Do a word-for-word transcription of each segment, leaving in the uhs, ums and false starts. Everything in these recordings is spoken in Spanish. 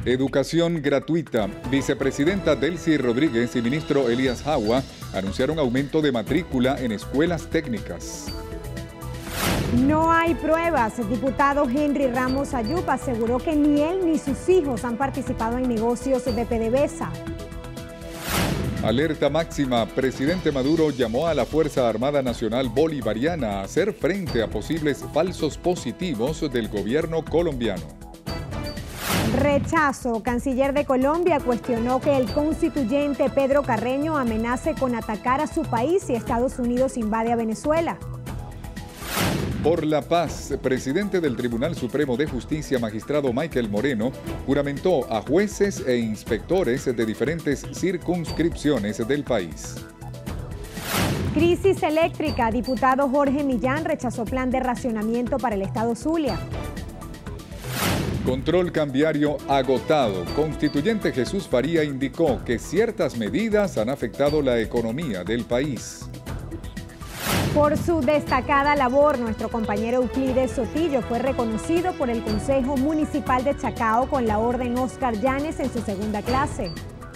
Educación gratuita. Vicepresidenta Delcy Rodríguez y ministro Elías Jagua anunciaron aumento de matrícula en escuelas técnicas. No hay pruebas. El diputado Henry Ramos Ayub aseguró que ni él ni sus hijos han participado en negocios de PDVSA. Alerta máxima. Presidente Maduro llamó a la Fuerza Armada Nacional Bolivariana a hacer frente a posibles falsos positivos del gobierno colombiano. Rechazo. Canciller de Colombia cuestionó que el constituyente Pedro Carreño amenace con atacar a su país si Estados Unidos invade a Venezuela. Por la paz, presidente del Tribunal Supremo de Justicia, magistrado Michael Moreno, juramentó a jueces e inspectores de diferentes circunscripciones del país. Crisis eléctrica. Diputado Jorge Millán rechazó plan de racionamiento para el estado Zulia. Control cambiario agotado. Constituyente Jesús Faría indicó que ciertas medidas han afectado la economía del país. Por su destacada labor, nuestro compañero Euclides Sotillo fue reconocido por el Consejo Municipal de Chacao con la Orden Oscar Llanes en su segunda clase.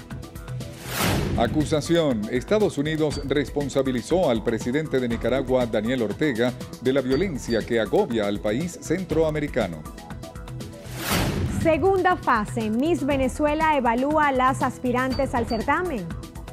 Acusación. Estados Unidos responsabilizó al presidente de Nicaragua, Daniel Ortega, de la violencia que agobia al país centroamericano. Segunda fase. Miss Venezuela evalúa a las aspirantes al certamen.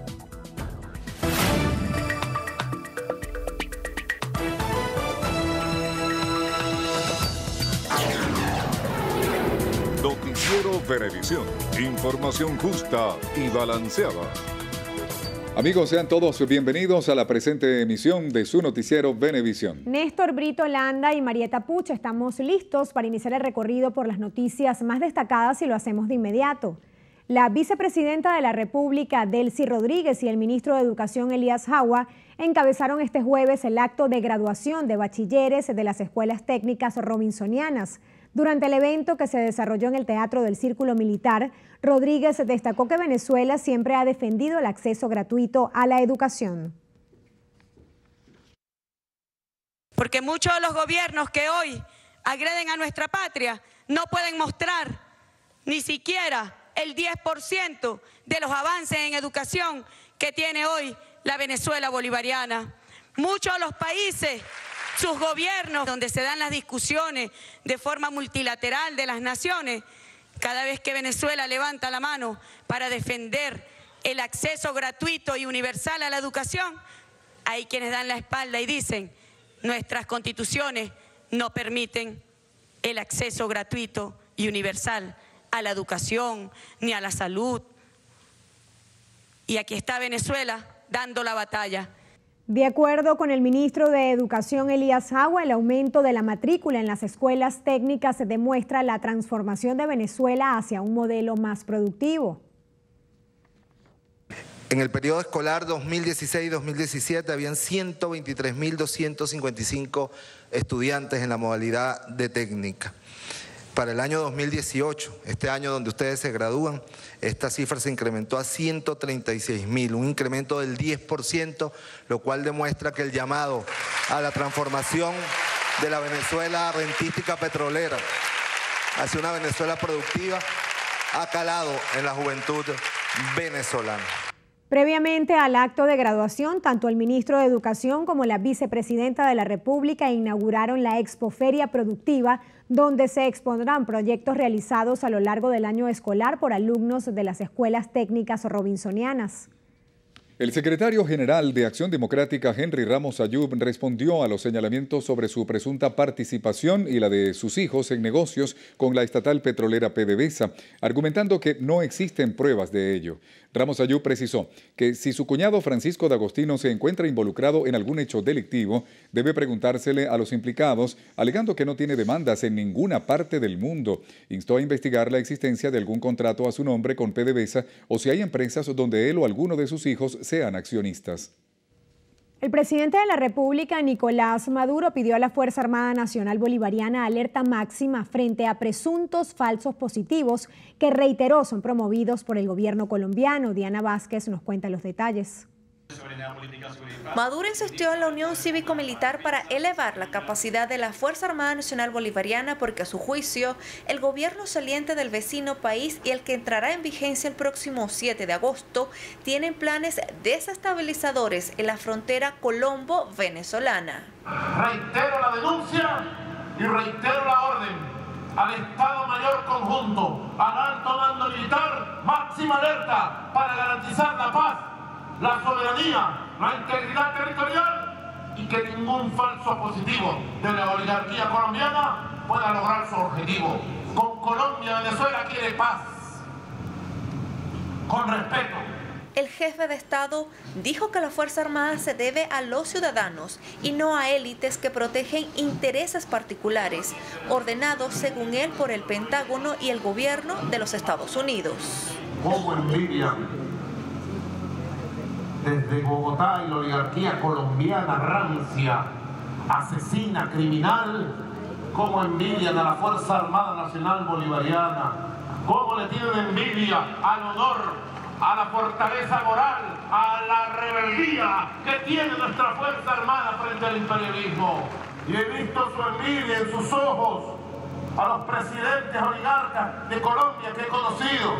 Noticiero Venevisión. Información justa y balanceada. Amigos, sean todos bienvenidos a la presente emisión de su noticiero Venevisión. Néstor Brito Landa y Marieta Puch estamos listos para iniciar el recorrido por las noticias más destacadas y lo hacemos de inmediato. La vicepresidenta de la República, Delcy Rodríguez, y el ministro de Educación, Elías Jagua, encabezaron este jueves el acto de graduación de bachilleres de las escuelas técnicas robinsonianas. Durante el evento que se desarrolló en el Teatro del Círculo Militar, Rodríguez destacó que Venezuela siempre ha defendido el acceso gratuito a la educación. Porque muchos de los gobiernos que hoy agreden a nuestra patria no pueden mostrar ni siquiera el diez por ciento de los avances en educación que tiene hoy la Venezuela bolivariana. Muchos de los países, sus gobiernos, donde se dan las discusiones de forma multilateral de las naciones, cada vez que Venezuela levanta la mano para defender el acceso gratuito y universal a la educación, hay quienes dan la espalda y dicen: nuestras constituciones no permiten el acceso gratuito y universal a la educación ni a la salud. Y aquí está Venezuela dando la batalla. De acuerdo con el ministro de Educación, Elías Jagua, el aumento de la matrícula en las escuelas técnicas demuestra la transformación de Venezuela hacia un modelo más productivo. En el periodo escolar dos mil dieciséis dos mil diecisiete habían ciento veintitrés mil doscientos cincuenta y cinco estudiantes en la modalidad de técnica. Para el año dos mil dieciocho, este año donde ustedes se gradúan, esta cifra se incrementó a ciento treinta y seis mil, un incremento del diez por ciento, lo cual demuestra que el llamado a la transformación de la Venezuela rentística petrolera hacia una Venezuela productiva ha calado en la juventud venezolana. Previamente al acto de graduación, tanto el ministro de Educación como la vicepresidenta de la República inauguraron la Expoferia Productiva, donde se expondrán proyectos realizados a lo largo del año escolar por alumnos de las escuelas técnicas robinsonianas. El secretario general de Acción Democrática, Henry Ramos Ayub, respondió a los señalamientos sobre su presunta participación y la de sus hijos en negocios con la estatal petrolera PDVSA, argumentando que no existen pruebas de ello. Ramos Ayub precisó que si su cuñado Francisco D'Agostino se encuentra involucrado en algún hecho delictivo, debe preguntársele a los implicados, alegando que no tiene demandas en ninguna parte del mundo. Instó a investigar la existencia de algún contrato a su nombre con PDVSA o si hay empresas donde él o alguno de sus hijos sean accionistas. El presidente de la República, Nicolás Maduro, pidió a la Fuerza Armada Nacional Bolivariana alerta máxima frente a presuntos falsos positivos que, reiteró, son promovidos por el gobierno colombiano. Diana Vázquez nos cuenta los detalles. Maduro insistió en la unión cívico-militar para elevar la capacidad de la Fuerza Armada Nacional Bolivariana porque a su juicio el gobierno saliente del vecino país y el que entrará en vigencia el próximo siete de agosto tienen planes desestabilizadores en la frontera colombo-venezolana. Reitero la denuncia y reitero la orden al Estado Mayor Conjunto, al alto mando militar, máxima alerta para garantizar la paz, la soberanía, la integridad territorial y que ningún falso positivo de la oligarquía colombiana pueda lograr su objetivo. Con Colombia, Venezuela quiere paz, con respeto. El jefe de Estado dijo que la Fuerza Armada se debe a los ciudadanos y no a élites que protegen intereses particulares, ordenados según él por el Pentágono y el gobierno de los Estados Unidos. Como envidia desde Bogotá y la oligarquía colombiana rancia, asesina, criminal, como envidian a la Fuerza Armada Nacional Bolivariana, cómo le tienen envidia al honor, a la fortaleza moral, a la rebeldía que tiene nuestra Fuerza Armada frente al imperialismo. Y he visto su envidia en sus ojos a los presidentes oligarcas de Colombia que he conocido.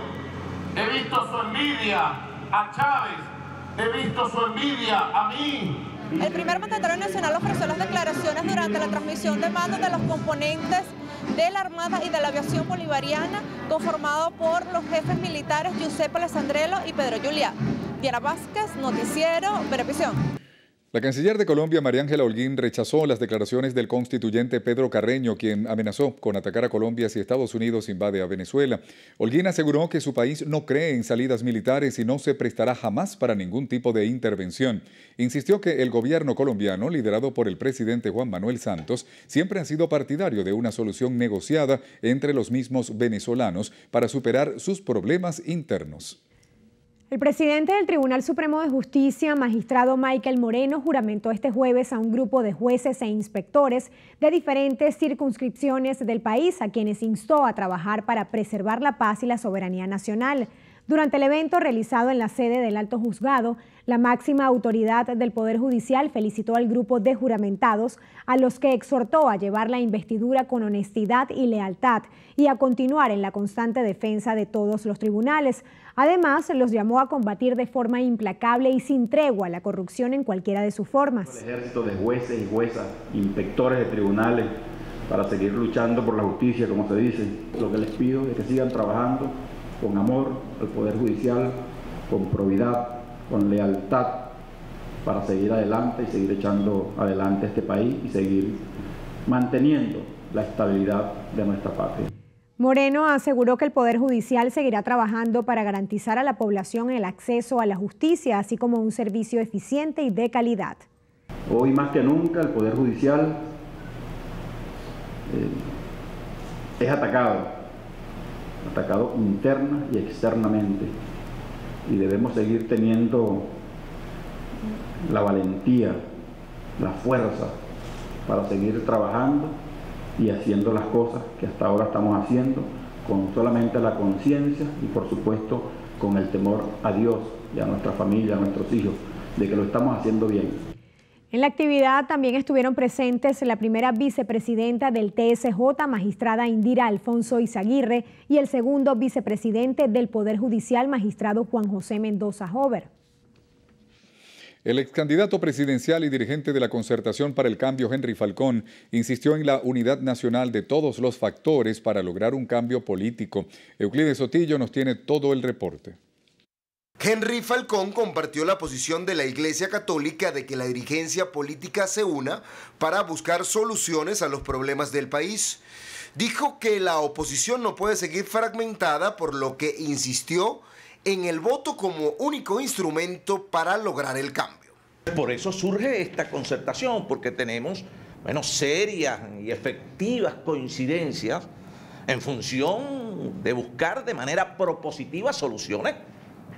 He visto su envidia a Chávez, he visto su envidia a mí. El primer mandatario nacional ofreció las declaraciones durante la transmisión de mando de los componentes de la Armada y de la Aviación Bolivariana, conformado por los jefes militares Giuseppe Alessandrello y Pedro Juliá. Diana Vázquez, Noticiero Venevisión. La canciller de Colombia, María Ángela Holguín, rechazó las declaraciones del constituyente Pedro Carreño, quien amenazó con atacar a Colombia si Estados Unidos invade a Venezuela. Holguín aseguró que su país no cree en salidas militares y no se prestará jamás para ningún tipo de intervención. Insistió que el gobierno colombiano, liderado por el presidente Juan Manuel Santos, siempre ha sido partidario de una solución negociada entre los mismos venezolanos para superar sus problemas internos. El presidente del Tribunal Supremo de Justicia, magistrado Michael Moreno, juramentó este jueves a un grupo de jueces e inspectores de diferentes circunscripciones del país, a quienes instó a trabajar para preservar la paz y la soberanía nacional. Durante el evento realizado en la sede del Alto Juzgado, la máxima autoridad del Poder Judicial felicitó al grupo de juramentados, a los que exhortó a llevar la investidura con honestidad y lealtad y a continuar en la constante defensa de todos los tribunales. Además, los llamó a combatir de forma implacable y sin tregua la corrupción en cualquiera de sus formas. El ejército de jueces y juezas, inspectores de tribunales, para seguir luchando por la justicia, como se dice. Lo que les pido es que sigan trabajando con amor al Poder Judicial, con probidad, con lealtad, para seguir adelante y seguir echando adelante este país y seguir manteniendo la estabilidad de nuestra patria. Moreno aseguró que el Poder Judicial seguirá trabajando para garantizar a la población el acceso a la justicia, así como un servicio eficiente y de calidad. Hoy más que nunca el Poder Judicial eh, es atacado. atacado interna y externamente, y debemos seguir teniendo la valentía, la fuerza para seguir trabajando y haciendo las cosas que hasta ahora estamos haciendo con solamente la conciencia y por supuesto con el temor a Dios y a nuestra familia, a nuestros hijos, de que lo estamos haciendo bien. En la actividad también estuvieron presentes la primera vicepresidenta del T S J, magistrada Indira Alfonso Izaguirre, y el segundo vicepresidente del Poder Judicial, magistrado Juan José Mendoza Jover. El ex candidato presidencial y dirigente de la Concertación para el Cambio, Henry Falcón, insistió en la unidad nacional de todos los factores para lograr un cambio político. Euclides Sotillo nos tiene todo el reporte. Henry Falcón compartió la posición de la Iglesia Católica de que la dirigencia política se una para buscar soluciones a los problemas del país. Dijo que la oposición no puede seguir fragmentada, por lo que insistió en el voto como único instrumento para lograr el cambio. Por eso surge esta concertación, porque tenemos, bueno, serias y efectivas coincidencias en función de buscar de manera propositiva soluciones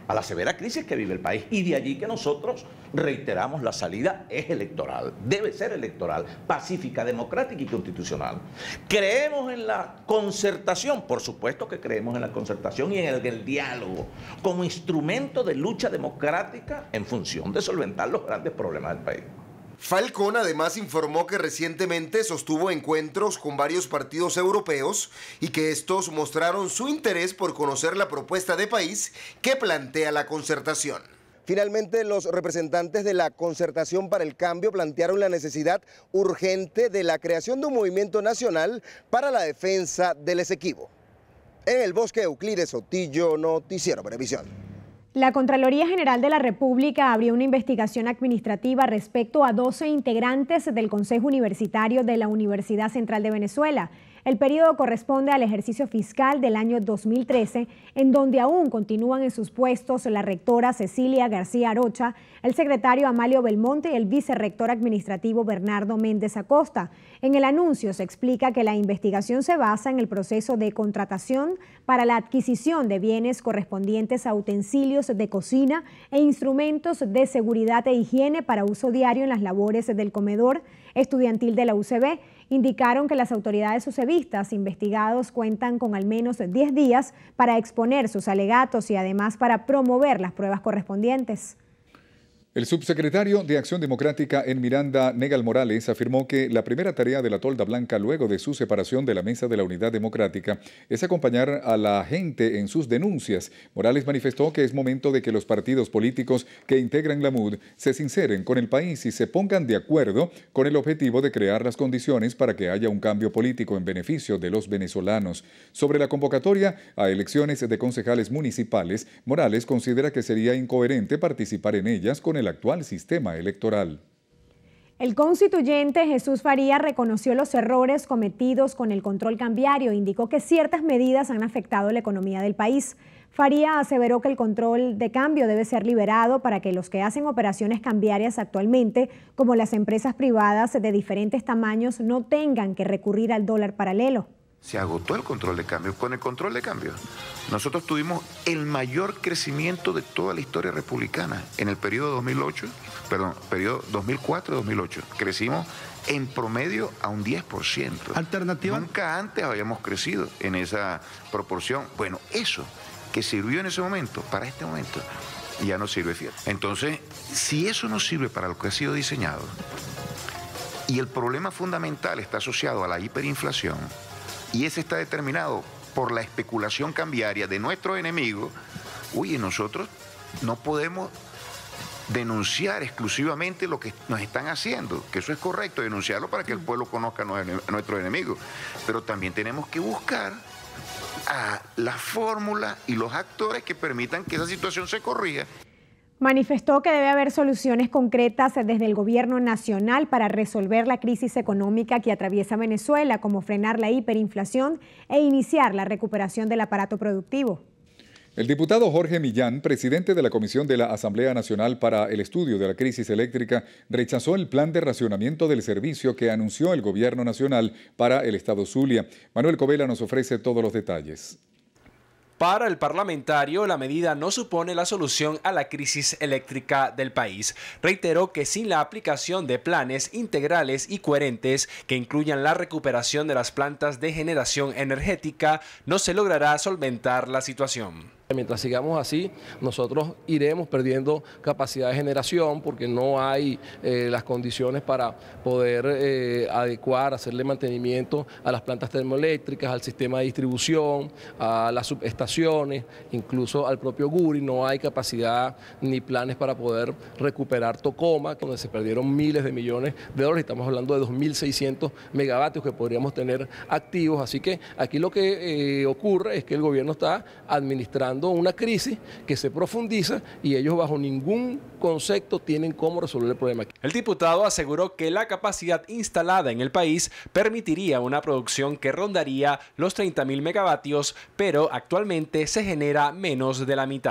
a la severa crisis que vive el país. Y de allí que nosotros reiteramos, la salida es electoral, debe ser electoral, pacífica, democrática y constitucional. ¿Creemos en la concertación? Por supuesto que creemos en la concertación y en el, el diálogo como instrumento de lucha democrática en función de solventar los grandes problemas del país. Falcón además informó que recientemente sostuvo encuentros con varios partidos europeos y que estos mostraron su interés por conocer la propuesta de país que plantea la concertación. Finalmente, los representantes de la Concertación para el Cambio plantearon la necesidad urgente de la creación de un movimiento nacional para la defensa del Esequibo. En el Bosque, Euclides Sotillo, Noticiero Venevisión. La Contraloría General de la República abrió una investigación administrativa respecto a doce integrantes del Consejo Universitario de la Universidad Central de Venezuela. El periodo corresponde al ejercicio fiscal del año dos mil trece, en donde aún continúan en sus puestos la rectora Cecilia García Arocha, el secretario Amalio Belmonte y el vicerrector administrativo Bernardo Méndez Acosta. En el anuncio se explica que la investigación se basa en el proceso de contratación para la adquisición de bienes correspondientes a utensilios de cocina e instrumentos de seguridad e higiene para uso diario en las labores del comedor estudiantil de la U C B. Indicaron que las autoridades ucevistas investigados cuentan con al menos diez días para exponer sus alegatos y además para promover las pruebas correspondientes. El subsecretario de Acción Democrática en Miranda, Negal Morales, afirmó que la primera tarea de la Tolda Blanca luego de su separación de la Mesa de la Unidad Democrática es acompañar a la gente en sus denuncias. Morales manifestó que es momento de que los partidos políticos que integran la M U D se sinceren con el país y se pongan de acuerdo con el objetivo de crear las condiciones para que haya un cambio político en beneficio de los venezolanos. Sobre la convocatoria a elecciones de concejales municipales, Morales considera que sería incoherente participar en ellas con el actual sistema electoral. El constituyente Jesús Faría reconoció los errores cometidos con el control cambiario e indicó que ciertas medidas han afectado la economía del país. Faría aseveró que el control de cambio debe ser liberado para que los que hacen operaciones cambiarias actualmente, como las empresas privadas de diferentes tamaños, no tengan que recurrir al dólar paralelo. Se agotó el control de cambio. Con el control de cambio, nosotros tuvimos el mayor crecimiento de toda la historia republicana en el periodo dos mil ocho, perdón, periodo dos mil cuatro dos mil ocho. Crecimos en promedio a un diez por ciento. ¿Alternativa? Nunca antes habíamos crecido en esa proporción. Bueno, eso que sirvió en ese momento, para este momento, ya no sirve fiel. Entonces, si eso no sirve para lo que ha sido diseñado, y el problema fundamental está asociado a la hiperinflación, y ese está determinado por la especulación cambiaria de nuestros enemigos, oye, nosotros no podemos denunciar exclusivamente lo que nos están haciendo, que eso es correcto, denunciarlo para que el pueblo conozca a nuestros enemigos, pero también tenemos que buscar a la fórmula y los actores que permitan que esa situación se corrija. Manifestó que debe haber soluciones concretas desde el gobierno nacional para resolver la crisis económica que atraviesa Venezuela, como frenar la hiperinflación e iniciar la recuperación del aparato productivo. El diputado Jorge Millán, presidente de la Comisión de la Asamblea Nacional para el Estudio de la Crisis Eléctrica, rechazó el plan de racionamiento del servicio que anunció el gobierno nacional para el estado Zulia. Manuel Covela nos ofrece todos los detalles. Para el parlamentario, la medida no supone la solución a la crisis eléctrica del país. Reiteró que sin la aplicación de planes integrales y coherentes que incluyan la recuperación de las plantas de generación energética, no se logrará solventar la situación. Mientras sigamos así, nosotros iremos perdiendo capacidad de generación porque no hay eh, las condiciones para poder eh, adecuar, hacerle mantenimiento a las plantas termoeléctricas, al sistema de distribución, a las subestaciones, incluso al propio Guri. No hay capacidad ni planes para poder recuperar Tocoma, donde se perdieron miles de millones de dólares. Estamos hablando de dos mil seiscientos megavatios que podríamos tener activos. Así que aquí lo que eh, ocurre es que el gobierno está administrando una crisis que se profundiza y ellos bajo ningún concepto tienen cómo resolver el problema. El diputado aseguró que la capacidad instalada en el país permitiría una producción que rondaría los treinta mil megavatios, pero actualmente se genera menos de la mitad.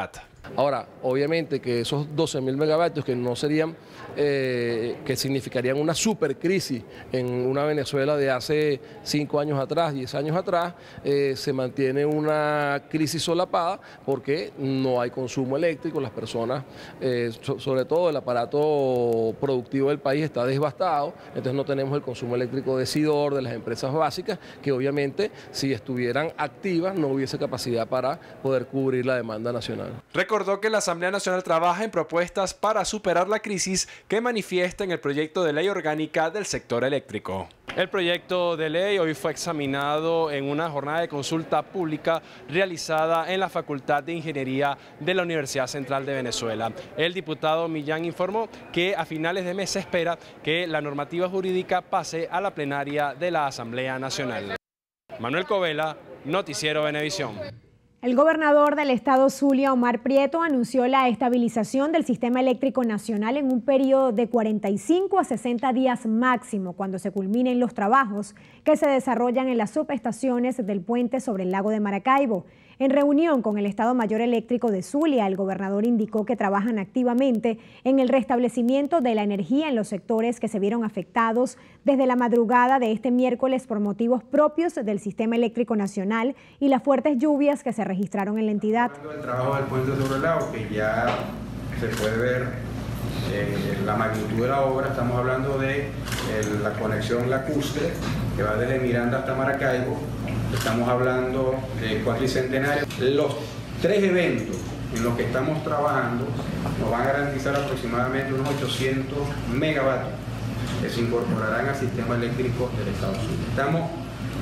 Ahora, obviamente que esos doce mil megavatios que no serían, eh, que significarían una supercrisis en una Venezuela de hace cinco años atrás, diez años atrás, eh, se mantiene una crisis solapada porque no hay consumo eléctrico, las personas, eh, so, sobre todo el aparato productivo del país está devastado, entonces no tenemos el consumo eléctrico de Sidor, de las empresas básicas, que obviamente si estuvieran activas no hubiese capacidad para poder cubrir la demanda nacional. Recordó que la Asamblea Nacional trabaja en propuestas para superar la crisis que manifiesta en el proyecto de ley orgánica del sector eléctrico. El proyecto de ley hoy fue examinado en una jornada de consulta pública realizada en la Facultad de Ingeniería de la Universidad Central de Venezuela. El diputado Millán informó que a finales de mes se espera que la normativa jurídica pase a la plenaria de la Asamblea Nacional. Manuel Covela, Noticiero Venevisión. El gobernador del estado Zulia, Omar Prieto, anunció la estabilización del sistema eléctrico nacional en un periodo de cuarenta y cinco a sesenta días máximo cuando se culminen los trabajos que se desarrollan en las subestaciones del puente sobre el lago de Maracaibo. En reunión con el Estado Mayor Eléctrico de Zulia, el gobernador indicó que trabajan activamente en el restablecimiento de la energía en los sectores que se vieron afectados desde la madrugada de este miércoles por motivos propios del sistema eléctrico nacional y las fuertes lluvias que se registraron en la entidad. El trabajo del puente sobre el lago, que ya se puede ver eh, la magnitud de la obra, estamos hablando de eh, la conexión lacustre que va desde Miranda hasta Maracaibo. Estamos hablando de cuatricentenario. Los tres eventos en los que estamos trabajando nos van a garantizar aproximadamente unos ochocientos megavatios que se incorporarán al sistema eléctrico del Estado Zulia. Estamos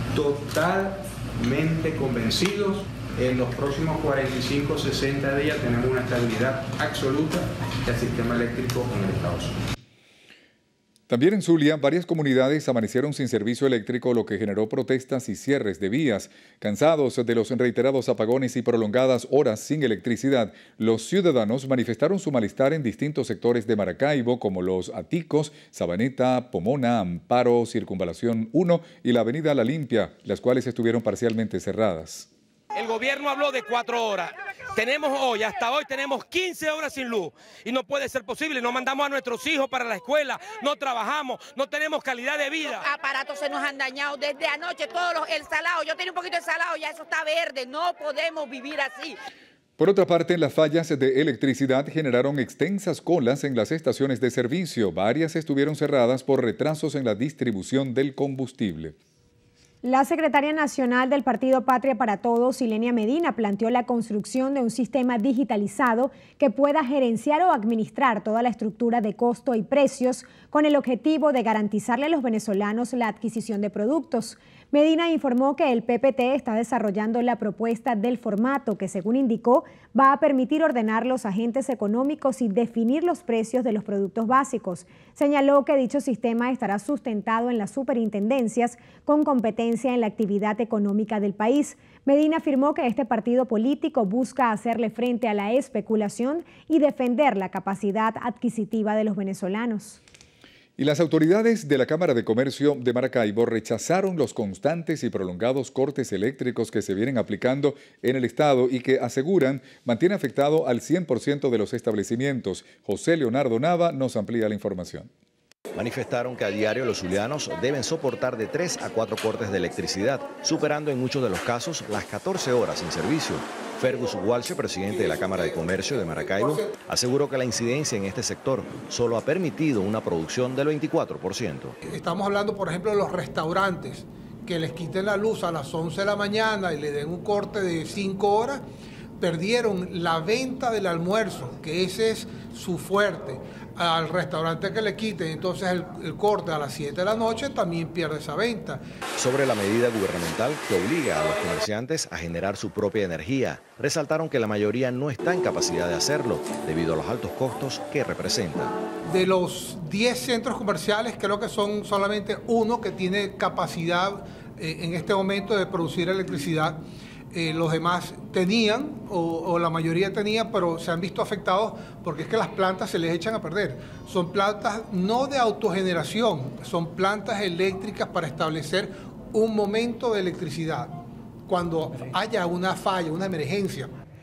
totalmente convencidos. En los próximos cuarenta y cinco a sesenta días tenemos una estabilidad absoluta del sistema eléctrico en el Estado Zulia. También en Zulia, varias comunidades amanecieron sin servicio eléctrico, lo que generó protestas y cierres de vías. Cansados de los reiterados apagones y prolongadas horas sin electricidad, los ciudadanos manifestaron su malestar en distintos sectores de Maracaibo, como Los Aticos, Sabaneta, Pomona, Amparo, Circunvalación uno y la avenida La Limpia, las cuales estuvieron parcialmente cerradas. El gobierno habló de cuatro horas. Tenemos hoy, hasta hoy tenemos quince horas sin luz y no puede ser posible. No mandamos a nuestros hijos para la escuela, no trabajamos, no tenemos calidad de vida. Los aparatos se nos han dañado desde anoche, todos los, el salado. Yo tenía un poquito de salado, ya eso está verde. No podemos vivir así. Por otra parte, las fallas de electricidad generaron extensas colas en las estaciones de servicio. Varias estuvieron cerradas por retrasos en la distribución del combustible. La secretaria nacional del Partido Patria para Todos, Ilenia Medina, planteó la construcción de un sistema digitalizado que pueda gerenciar o administrar toda la estructura de costo y precios con el objetivo de garantizarle a los venezolanos la adquisición de productos. Medina informó que el P P T está desarrollando la propuesta del formato que, según indicó, va a permitir ordenar los agentes económicos y definir los precios de los productos básicos. Señaló que dicho sistema estará sustentado en las superintendencias con competencia en la actividad económica del país. Medina afirmó que este partido político busca hacerle frente a la especulación y defender la capacidad adquisitiva de los venezolanos. Y las autoridades de la Cámara de Comercio de Maracaibo rechazaron los constantes y prolongados cortes eléctricos que se vienen aplicando en el estado y que aseguran mantiene afectado al cien por ciento de los establecimientos. José Leonardo Nava nos amplía la información. Manifestaron que a diario los zulianos deben soportar de tres a cuatro cortes de electricidad, superando en muchos de los casos las catorce horas sin servicio. Fergus Walsh, presidente de la Cámara de Comercio de Maracaibo, aseguró que la incidencia en este sector solo ha permitido una producción del veinticuatro por ciento. Estamos hablando, por ejemplo, de los restaurantes, que les quiten la luz a las once de la mañana y le den un corte de cinco horas, perdieron la venta del almuerzo, que ese es su fuerte. Al restaurante que le quiten entonces el, el corte a las siete de la noche también pierde esa venta. Sobre la medida gubernamental que obliga a los comerciantes a generar su propia energía, resaltaron que la mayoría no está en capacidad de hacerlo debido a los altos costos que representa. De los diez centros comerciales creo que son solamente uno que tiene capacidad eh, en este momento de producir electricidad. Eh, los demás tenían, o, o la mayoría tenía, pero se han visto afectados porque es que las plantas se les echan a perder. Son plantas no de autogeneración, son plantas eléctricas para establecer un momento de electricidad, cuando haya una falla, una emergencia.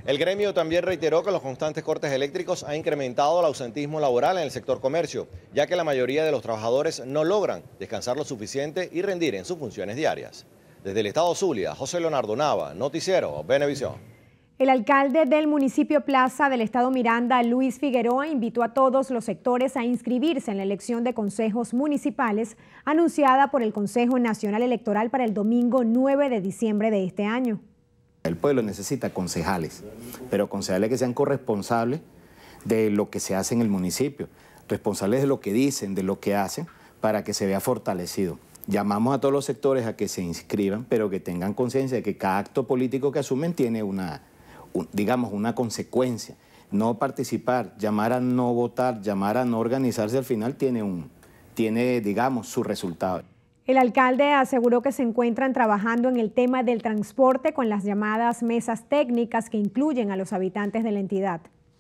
El gremio también reiteró que los constantes cortes eléctricos han incrementado el ausentismo laboral en el sector comercio, ya que la mayoría de los trabajadores no logran descansar lo suficiente y rendir en sus funciones diarias. Desde el estado Zulia, José Leonardo Nava, Noticiero Venevisión. El alcalde del municipio Plaza del estado Miranda, Luis Figueroa, invitó a todos los sectores a inscribirse en la elección de consejos municipales anunciada por el Consejo Nacional Electoral para el domingo nueve de diciembre de este año. El pueblo necesita concejales, pero concejales que sean corresponsables de lo que se hace en el municipio, responsables de lo que dicen, de lo que hacen, para que se vea fortalecido. Llamamos a todos los sectores a que se inscriban, pero que tengan conciencia de que cada acto político que asumen tiene una, un, digamos, una consecuencia. No participar, llamar a no votar, llamar a no organizarse, al final tiene, un, tiene digamos, su resultado. El alcalde aseguró que se encuentran trabajando en el tema del transporte con las llamadas mesas técnicas que incluyen a los habitantes de la entidad.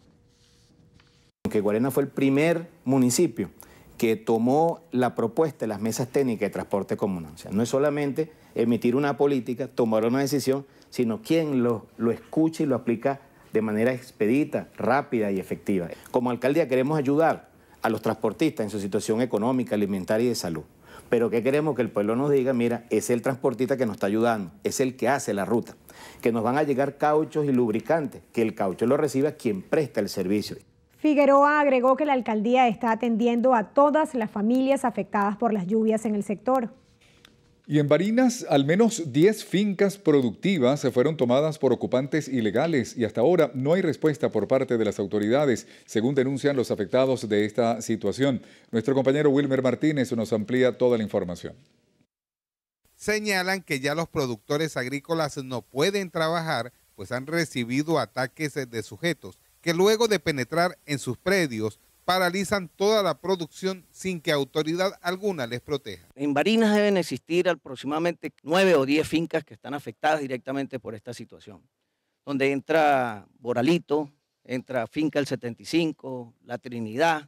Que Guarena fue el primer municipio que tomó la propuesta de las mesas técnicas de transporte comunal. O sea, no es solamente emitir una política, tomar una decisión, sino quien lo, lo escucha y lo aplica de manera expedita, rápida y efectiva. Como alcaldía queremos ayudar a los transportistas en su situación económica, alimentaria y de salud. Pero ¿qué queremos? Que el pueblo nos diga, mira, es el transportista que nos está ayudando, es el que hace la ruta, que nos van a llegar cauchos y lubricantes, que el caucho lo reciba quien presta el servicio. Figueroa agregó que la alcaldía está atendiendo a todas las familias afectadas por las lluvias en el sector. Y en Barinas, al menos diez fincas productivas se fueron tomadas por ocupantes ilegales y hasta ahora no hay respuesta por parte de las autoridades, según denuncian los afectados de esta situación. Nuestro compañero Wilmer Martínez nos amplía toda la información. Señalan que ya los productores agrícolas no pueden trabajar, pues han recibido ataques de sujetos que luego de penetrar en sus predios paralizan toda la producción sin que autoridad alguna les proteja. En Barinas deben existir aproximadamente nueve o diez fincas que están afectadas directamente por esta situación, donde entra Boralito, entra Finca El setenta y cinco, La Trinidad,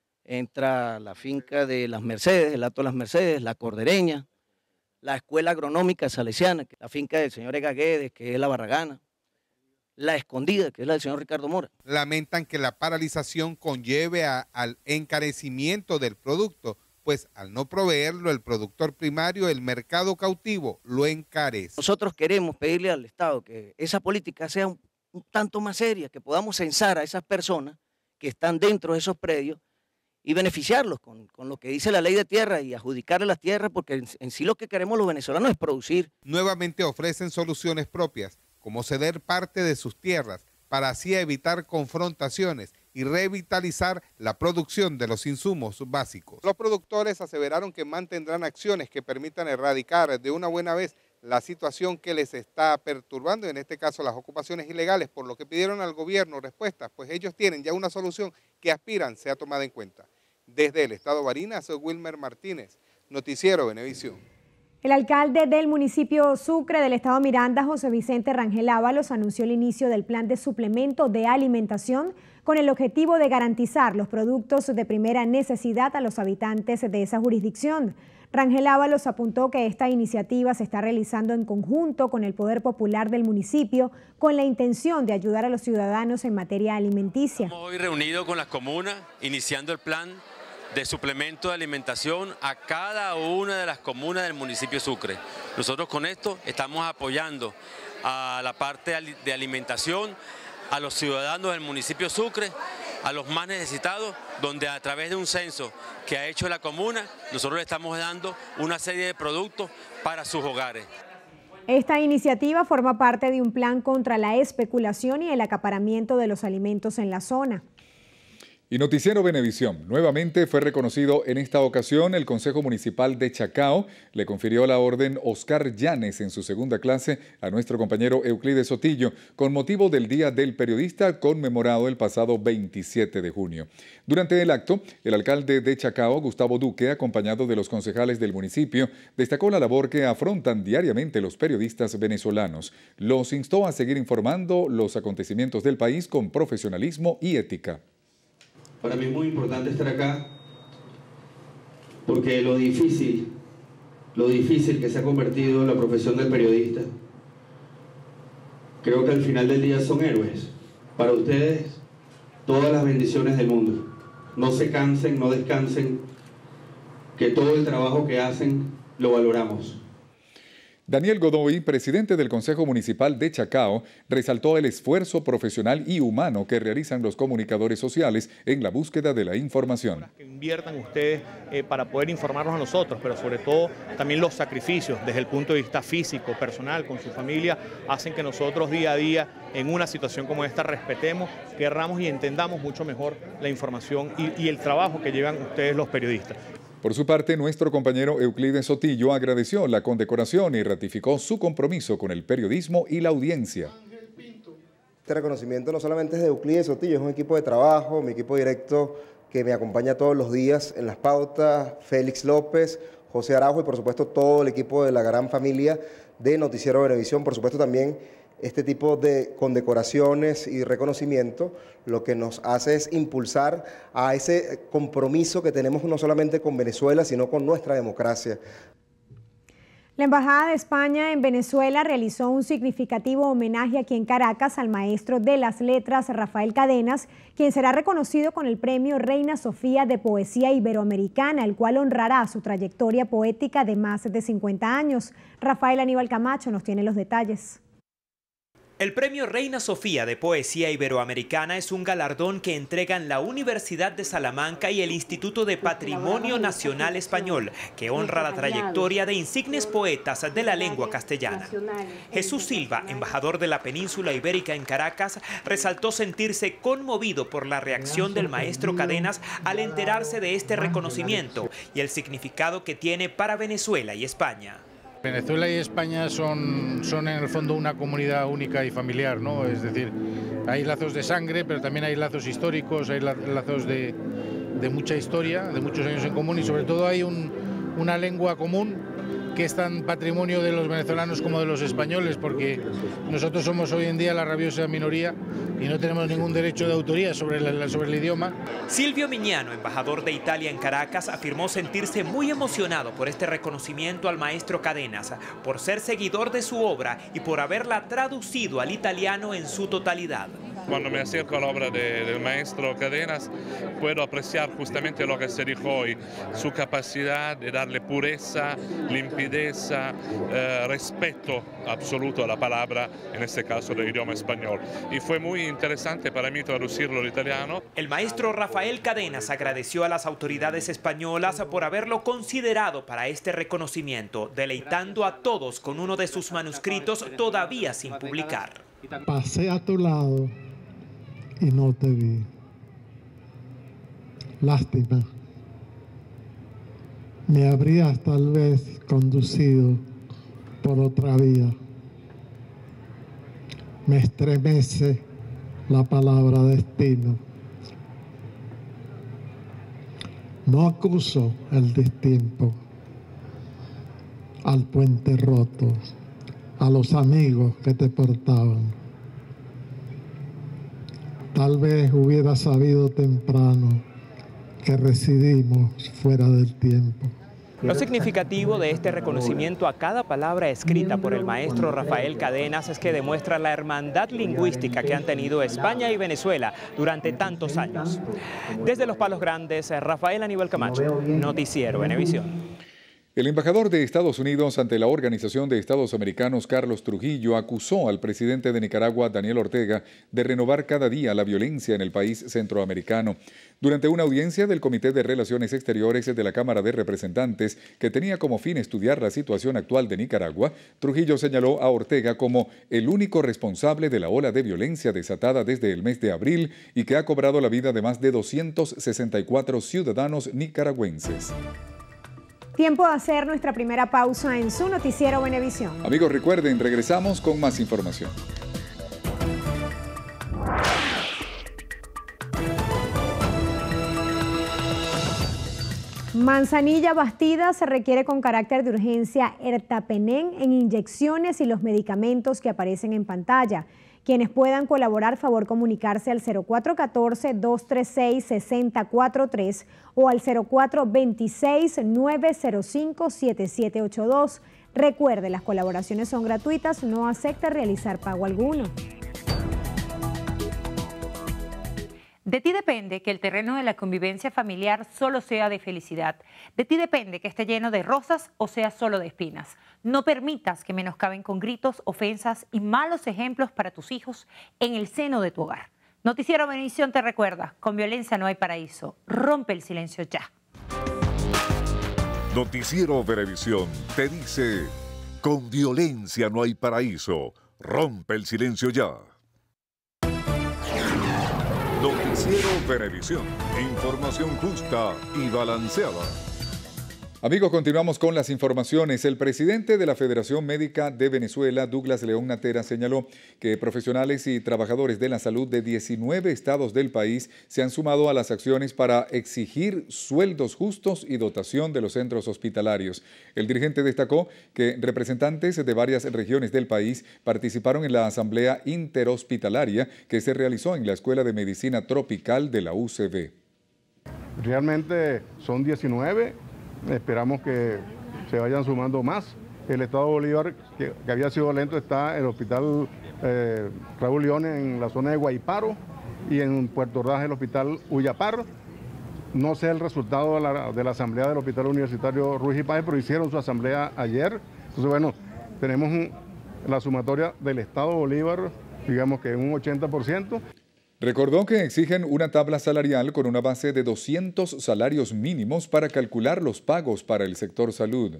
entra la finca de Las Mercedes, el Hato de Las Mercedes, La Cordereña, la Escuela Agronómica Salesiana, la finca del señor Ega Guedes, que es La Barragana, La Escondida, que es la del señor Ricardo Mora. Lamentan que la paralización conlleve a, al encarecimiento del producto, pues al no proveerlo el productor primario, el mercado cautivo lo encarece. Nosotros queremos pedirle al Estado que esa política sea un, un tanto más seria, que podamos censar a esas personas que están dentro de esos predios y beneficiarlos con, con lo que dice la ley de tierra y adjudicarle las tierras, porque en, en sí lo que queremos los venezolanos es producir. Nuevamente ofrecen soluciones propias, como ceder parte de sus tierras para así evitar confrontaciones y revitalizar la producción de los insumos básicos. Los productores aseveraron que mantendrán acciones que permitan erradicar de una buena vez la situación que les está perturbando, en este caso las ocupaciones ilegales, por lo que pidieron al gobierno respuestas, pues ellos tienen ya una solución que aspiran sea tomada en cuenta. Desde el estado Barinas, soy Wilmer Martínez, Noticiero Venevisión. El alcalde del municipio Sucre del estado Miranda, José Vicente Rangel Ábalos, anunció el inicio del plan de suplemento de alimentación con el objetivo de garantizar los productos de primera necesidad a los habitantes de esa jurisdicción. Rangel Ábalos apuntó que esta iniciativa se está realizando en conjunto con el Poder Popular del municipio con la intención de ayudar a los ciudadanos en materia alimenticia. Estamos hoy reunidos con las comunas, iniciando el plan de suplemento de alimentación a cada una de las comunas del municipio Sucre. Nosotros con esto estamos apoyando a la parte de alimentación a los ciudadanos del municipio Sucre, a los más necesitados, donde a través de un censo que ha hecho la comuna, nosotros le estamos dando una serie de productos para sus hogares. Esta iniciativa forma parte de un plan contra la especulación y el acaparamiento de los alimentos en la zona. Y Noticiero Venevisión, nuevamente fue reconocido en esta ocasión el Consejo Municipal de Chacao, le confirió la orden Oscar Llanes en su segunda clase a nuestro compañero Euclides Sotillo, con motivo del Día del Periodista conmemorado el pasado veintisiete de junio. Durante el acto, el alcalde de Chacao, Gustavo Duque, acompañado de los concejales del municipio, destacó la labor que afrontan diariamente los periodistas venezolanos. Los instó a seguir informando los acontecimientos del país con profesionalismo y ética. Para mí es muy importante estar acá porque lo difícil, lo difícil que se ha convertido la profesión del periodista, creo que al final del día son héroes. Para ustedes, todas las bendiciones del mundo. No se cansen, no descansen, que todo el trabajo que hacen lo valoramos. Daniel Godoy, presidente del Consejo Municipal de Chacao, resaltó el esfuerzo profesional y humano que realizan los comunicadores sociales en la búsqueda de la información. Que inviertan ustedes eh, para poder informarnos a nosotros, pero sobre todo también los sacrificios desde el punto de vista físico, personal, con su familia, hacen que nosotros día a día en una situación como esta respetemos, querramos y entendamos mucho mejor la información y, y el trabajo que llevan ustedes los periodistas. Por su parte, nuestro compañero Euclides Sotillo agradeció la condecoración y ratificó su compromiso con el periodismo y la audiencia. Este reconocimiento no solamente es de Euclides Sotillo, es un equipo de trabajo, mi equipo directo que me acompaña todos los días en las pautas, Félix López, José Araujo y por supuesto todo el equipo de la gran familia de Noticiero Venevisión, por supuesto también este tipo de condecoraciones y reconocimiento lo que nos hace es impulsar a ese compromiso que tenemos no solamente con Venezuela, sino con nuestra democracia. La Embajada de España en Venezuela realizó un significativo homenaje aquí en Caracas al maestro de las letras Rafael Cadenas, quien será reconocido con el premio Reina Sofía de Poesía Iberoamericana, el cual honrará su trayectoria poética de más de cincuenta años. Rafael Aníbal Camacho nos tiene los detalles. El premio Reina Sofía de Poesía Iberoamericana es un galardón que entregan la Universidad de Salamanca y el Instituto de Patrimonio Nacional Español, que honra la trayectoria de insignes poetas de la lengua castellana. Jesús Silva, embajador de la península ibérica en Caracas, resaltó sentirse conmovido por la reacción del maestro Cadenas al enterarse de este reconocimiento y el significado que tiene para Venezuela y España. Venezuela y España son, son en el fondo una comunidad única y familiar, ¿no? Es decir, hay lazos de sangre, pero también hay lazos históricos, hay lazos de, de mucha historia, de muchos años en común y sobre todo hay un, una lengua común que es tan patrimonio de los venezolanos como de los españoles, porque nosotros somos hoy en día la rabiosa minoría y no tenemos ningún derecho de autoría sobre el, sobre el idioma. Silvio Miñano, embajador de Italia en Caracas, afirmó sentirse muy emocionado por este reconocimiento al maestro Cadenas, por ser seguidor de su obra y por haberla traducido al italiano en su totalidad. Cuando me acerco a la obra de, del maestro Cadenas, puedo apreciar justamente lo que se dijo hoy, su capacidad de darle pureza, limpideza, eh, respeto absoluto a la palabra, en este caso del idioma español. Y fue muy interesante para mí traducirlo al italiano. El maestro Rafael Cadenas agradeció a las autoridades españolas por haberlo considerado para este reconocimiento, deleitando a todos con uno de sus manuscritos todavía sin publicar. Pasé a tu lado y no te vi. Lástima. Me habrías tal vez conducido por otra vía. Me estremece la palabra destino. No acuso el destiempo, al puente roto, a los amigos que te portaban. Tal vez hubiera sabido temprano que residimos fuera del tiempo. Lo significativo de este reconocimiento a cada palabra escrita por el maestro Rafael Cadenas es que demuestra la hermandad lingüística que han tenido España y Venezuela durante tantos años. Desde Los Palos Grandes, Rafael Aníbal Camacho, Noticiero Venevisión. El embajador de Estados Unidos ante la Organización de Estados Americanos, Carlos Trujillo, acusó al presidente de Nicaragua, Daniel Ortega, de renovar cada día la violencia en el país centroamericano. Durante una audiencia del Comité de Relaciones Exteriores de la Cámara de Representantes, que tenía como fin estudiar la situación actual de Nicaragua, Trujillo señaló a Ortega como el único responsable de la ola de violencia desatada desde el mes de abril y que ha cobrado la vida de más de doscientos sesenta y cuatro ciudadanos nicaragüenses. Tiempo de hacer nuestra primera pausa en su Noticiero Venevisión. Amigos, recuerden, regresamos con más información. Manzanilla bastida se requiere con carácter de urgencia ertapenem en inyecciones y los medicamentos que aparecen en pantalla. Quienes puedan colaborar, favor comunicarse al cero cuatro uno cuatro, dos tres seis, seis cero cuatro tres o al cero cuatro dos seis, nueve cero cinco, siete siete ocho dos. Recuerde, las colaboraciones son gratuitas, no acepta realizar pago alguno. De ti depende que el terreno de la convivencia familiar solo sea de felicidad. De ti depende que esté lleno de rosas o sea solo de espinas. No permitas que menoscaben con gritos, ofensas y malos ejemplos para tus hijos en el seno de tu hogar. Noticiero Venevisión te recuerda, con violencia no hay paraíso. Rompe el silencio ya. Noticiero Venevisión te dice, con violencia no hay paraíso. Rompe el silencio ya. Noticiero Venevisión, información justa y balanceada. Amigos, continuamos con las informaciones. El presidente de la Federación Médica de Venezuela, Douglas León Natera, señaló que profesionales y trabajadores de la salud de diecinueve estados del país se han sumado a las acciones para exigir sueldos justos y dotación de los centros hospitalarios. El dirigente destacó que representantes de varias regiones del país participaron en la asamblea interhospitalaria que se realizó en la Escuela de Medicina Tropical de la U C B. Realmente son diecinueve. Esperamos que se vayan sumando más. El estado de Bolívar, que, que había sido lento, está en el hospital eh, Raúl León en la zona de Guayparo y en Puerto Ordaz el hospital Uyapar. No sé el resultado de la, de la asamblea del hospital universitario Ruiz y Páez, pero hicieron su asamblea ayer. Entonces, bueno, tenemos un, la sumatoria del estado de Bolívar, digamos que un ochenta por ciento. Recordó que exigen una tabla salarial con una base de doscientos salarios mínimos para calcular los pagos para el sector salud.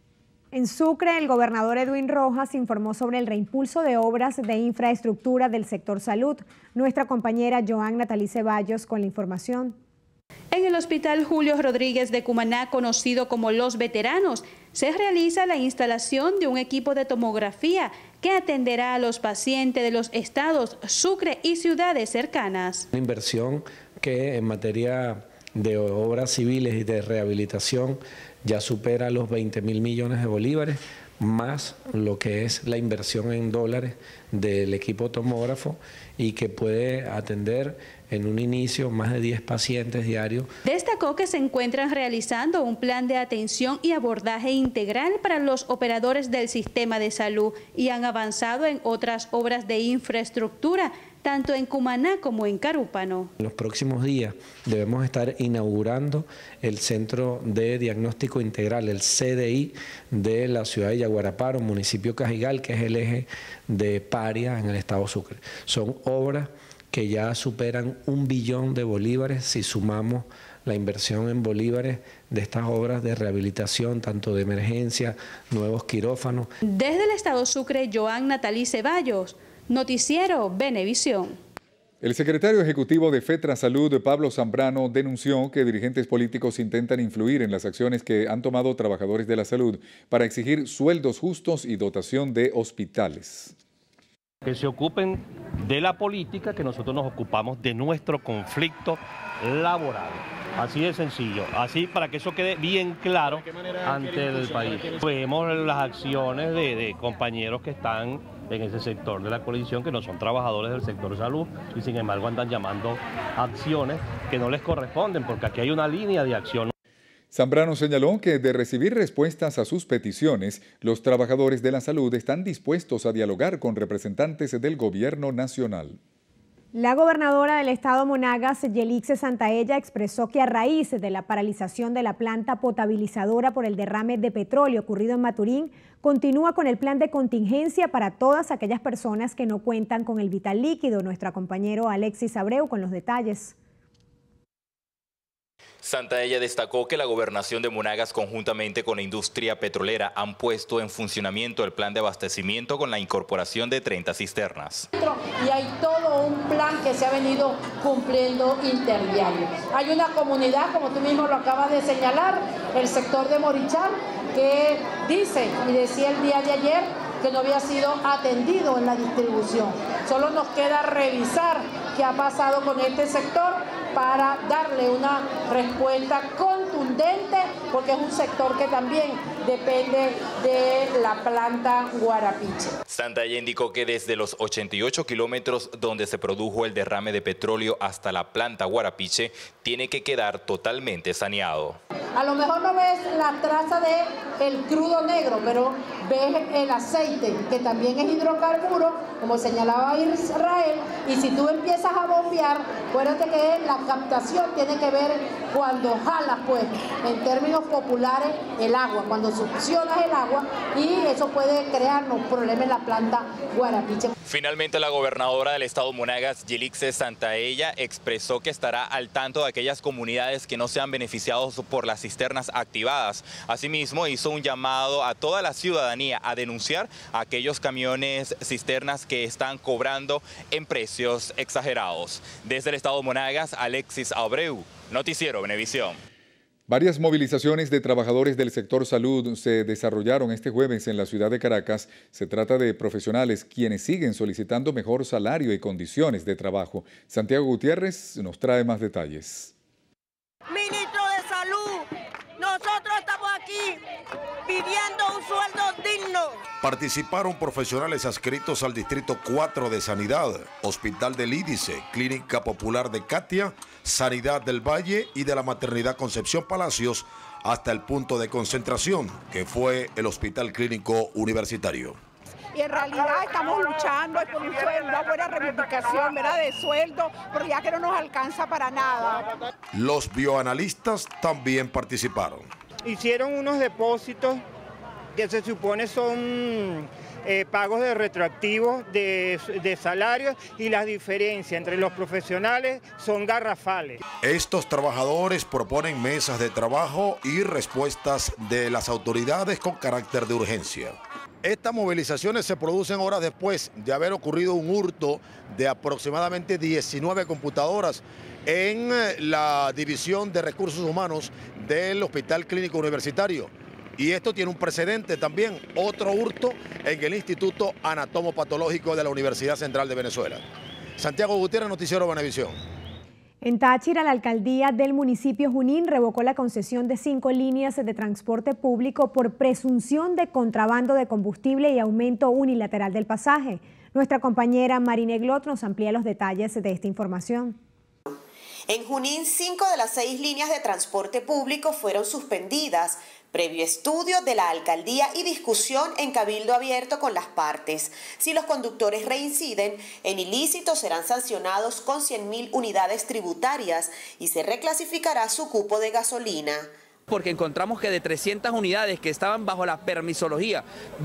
En Sucre, el gobernador Edwin Rojas informó sobre el reimpulso de obras de infraestructura del sector salud. Nuestra compañera Joan Natalí Ceballos con la información. En el Hospital Julio Rodríguez de Cumaná, conocido como Los Veteranos, se realiza la instalación de un equipo de tomografía que atenderá a los pacientes de los estados Sucre y ciudades cercanas. Una inversión que en materia de obras civiles y de rehabilitación ya supera los veinte mil millones de bolívares, más lo que es la inversión en dólares del equipo tomógrafo y que puede atender en un inicio más de diez pacientes diarios. Destacó que se encuentran realizando un plan de atención y abordaje integral para los operadores del sistema de salud y han avanzado en otras obras de infraestructura, tanto en Cumaná como en Carúpano. En los próximos días debemos estar inaugurando el Centro de Diagnóstico Integral, el C D I, de la ciudad de Yaguaraparo, municipio Cajigal, que es el eje de Paria en el estado Sucre. Son obras que ya superan un billón de bolívares si sumamos la inversión en bolívares de estas obras de rehabilitación, tanto de emergencia, nuevos quirófanos. Desde el estado Sucre, Joan Natalí Ceballos, Noticiero Venevisión. El secretario ejecutivo de FETRA Salud, Pablo Zambrano, denunció que dirigentes políticos intentan influir en las acciones que han tomado trabajadores de la salud para exigir sueldos justos y dotación de hospitales. Que se ocupen de la política, que nosotros nos ocupamos de nuestro conflicto laboral. Así de sencillo, así para que eso quede bien claro ante el país. Vemos las acciones de, de compañeros que están en ese sector de la coalición, que no son trabajadores del sector salud y sin embargo andan llamando acciones que no les corresponden, porque aquí hay una línea de acción. Zambrano señaló que de recibir respuestas a sus peticiones, los trabajadores de la salud están dispuestos a dialogar con representantes del gobierno nacional. La gobernadora del estado Monagas, Yelixe Santaella, expresó que a raíz de la paralización de la planta potabilizadora por el derrame de petróleo ocurrido en Maturín, continúa con el plan de contingencia para todas aquellas personas que no cuentan con el vital líquido. Nuestro compañero Alexis Abreu con los detalles. Santaella destacó que la gobernación de Monagas conjuntamente con la industria petrolera han puesto en funcionamiento el plan de abastecimiento con la incorporación de treinta cisternas. Y hay todo un plan que se ha venido cumpliendo interdiario. Hay una comunidad, como tú mismo lo acabas de señalar, el sector de Morichal, que dice y decía el día de ayer que no había sido atendido en la distribución. Solo nos queda revisar qué ha pasado con este sector para darle una respuesta contundente, porque es un sector que también depende de la planta Guarapiche. Santalla indicó que desde los ochenta y ocho kilómetros donde se produjo el derrame de petróleo hasta la planta Guarapiche tiene que quedar totalmente saneado. A lo mejor no ves la traza de el crudo negro, pero ves el aceite, que también es hidrocarburo, como señalaba Israel, y si tú empiezas a bombear, acuérdate que la captación tiene que ver cuando jalas, pues, en términos populares, el agua, cuando succionas el agua, y eso puede crearnos problemas en la planta Guarapiche. Finalmente, la gobernadora del estado Monagas, Yelixe Santaella, expresó que estará al tanto de aquellas comunidades que no sean beneficiados por las cisternas activadas. Asimismo, hizo un llamado a toda la ciudadanía a denunciar a aquellos camiones cisternas que están cobrando en precios exagerados. Desde el estado Monagas, Alexis Abreu, Noticiero Venevisión. Varias movilizaciones de trabajadores del sector salud se desarrollaron este jueves en la ciudad de Caracas. Se trata de profesionales quienes siguen solicitando mejor salario y condiciones de trabajo. Santiago Gutiérrez nos trae más detalles. Ministro de Salud, nosotros estamos aquí pidiendo un sueldo digno. Participaron profesionales adscritos al Distrito cuatro de Sanidad, Hospital del Ídice, Clínica Popular de Catia, Sanidad del Valle y de la Maternidad Concepción Palacios, hasta el punto de concentración, que fue el Hospital Clínico Universitario. Y en realidad estamos luchando por un sueldo, una buena reivindicación, ¿verdad?, de sueldo, porque ya que no nos alcanza para nada. Los bioanalistas también participaron. Hicieron unos depósitos que se supone son eh, pagos de retroactivos de, de salarios, y las diferencias entre los profesionales son garrafales. Estos trabajadores proponen mesas de trabajo y respuestas de las autoridades con carácter de urgencia. Estas movilizaciones se producen horas después de haber ocurrido un hurto de aproximadamente diecinueve computadoras en la División de Recursos Humanos del Hospital Clínico Universitario. Y esto tiene un precedente también, otro hurto en el Instituto Anatomopatológico de la Universidad Central de Venezuela. Santiago Gutiérrez, Noticiero Venevisión. En Táchira, la alcaldía del municipio Junín revocó la concesión de cinco líneas de transporte público por presunción de contrabando de combustible y aumento unilateral del pasaje. Nuestra compañera Marine Glot nos amplía los detalles de esta información. En Junín, cinco de las seis líneas de transporte público fueron suspendidas, previo estudio de la alcaldía y discusión en cabildo abierto con las partes. Si los conductores reinciden en ilícitos, serán sancionados con cien mil unidades tributarias y se reclasificará su cupo de gasolina. Porque encontramos que de trescientas unidades que estaban bajo la permisología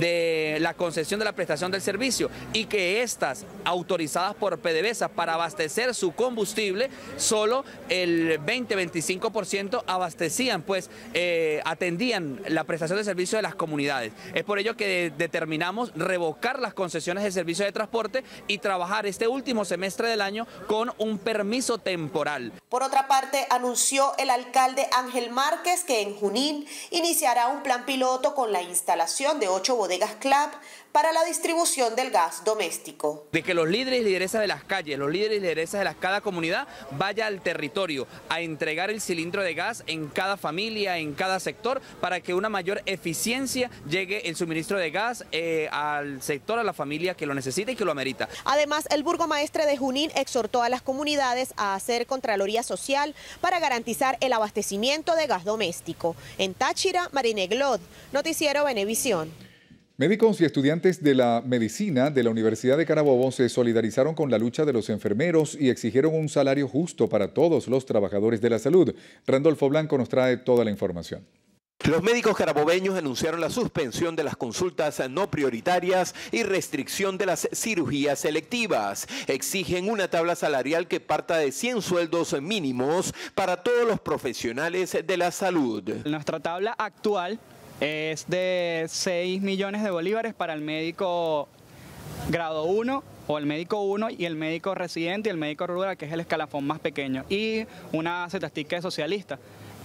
de la concesión de la prestación del servicio, y que estas autorizadas por PDVSA para abastecer su combustible, solo el veinte a veinticinco por ciento abastecían, pues eh, atendían la prestación de servicio de las comunidades. Es por ello que determinamos revocar las concesiones de servicio de transporte y trabajar este último semestre del año con un permiso temporal. Por otra parte, anunció el alcalde Ángel Márquez que en Junín iniciará un plan piloto con la instalación de ocho bodegas C L A P para la distribución del gas doméstico. De que los líderes y lideresas de las calles, los líderes y lideresas de las, cada comunidad vaya al territorio a entregar el cilindro de gas en cada familia, en cada sector, para que una mayor eficiencia llegue el suministro de gas eh, al sector, a la familia que lo necesita y que lo amerita. Además, el burgomaestre de Junín exhortó a las comunidades a hacer contraloría social para garantizar el abastecimiento de gas doméstico. En Táchira, Marine Glot, Noticiero Venevisión. Médicos y estudiantes de la medicina de la Universidad de Carabobo se solidarizaron con la lucha de los enfermeros y exigieron un salario justo para todos los trabajadores de la salud. Randolfo Blanco nos trae toda la información. Los médicos carabobeños anunciaron la suspensión de las consultas no prioritarias y restricción de las cirugías selectivas. Exigen una tabla salarial que parta de cien sueldos mínimos para todos los profesionales de la salud. Nuestra tabla actual es de seis millones de bolívares para el médico grado uno o el médico uno y el médico residente y el médico rural, que es el escalafón más pequeño, y una cetastica de socialista.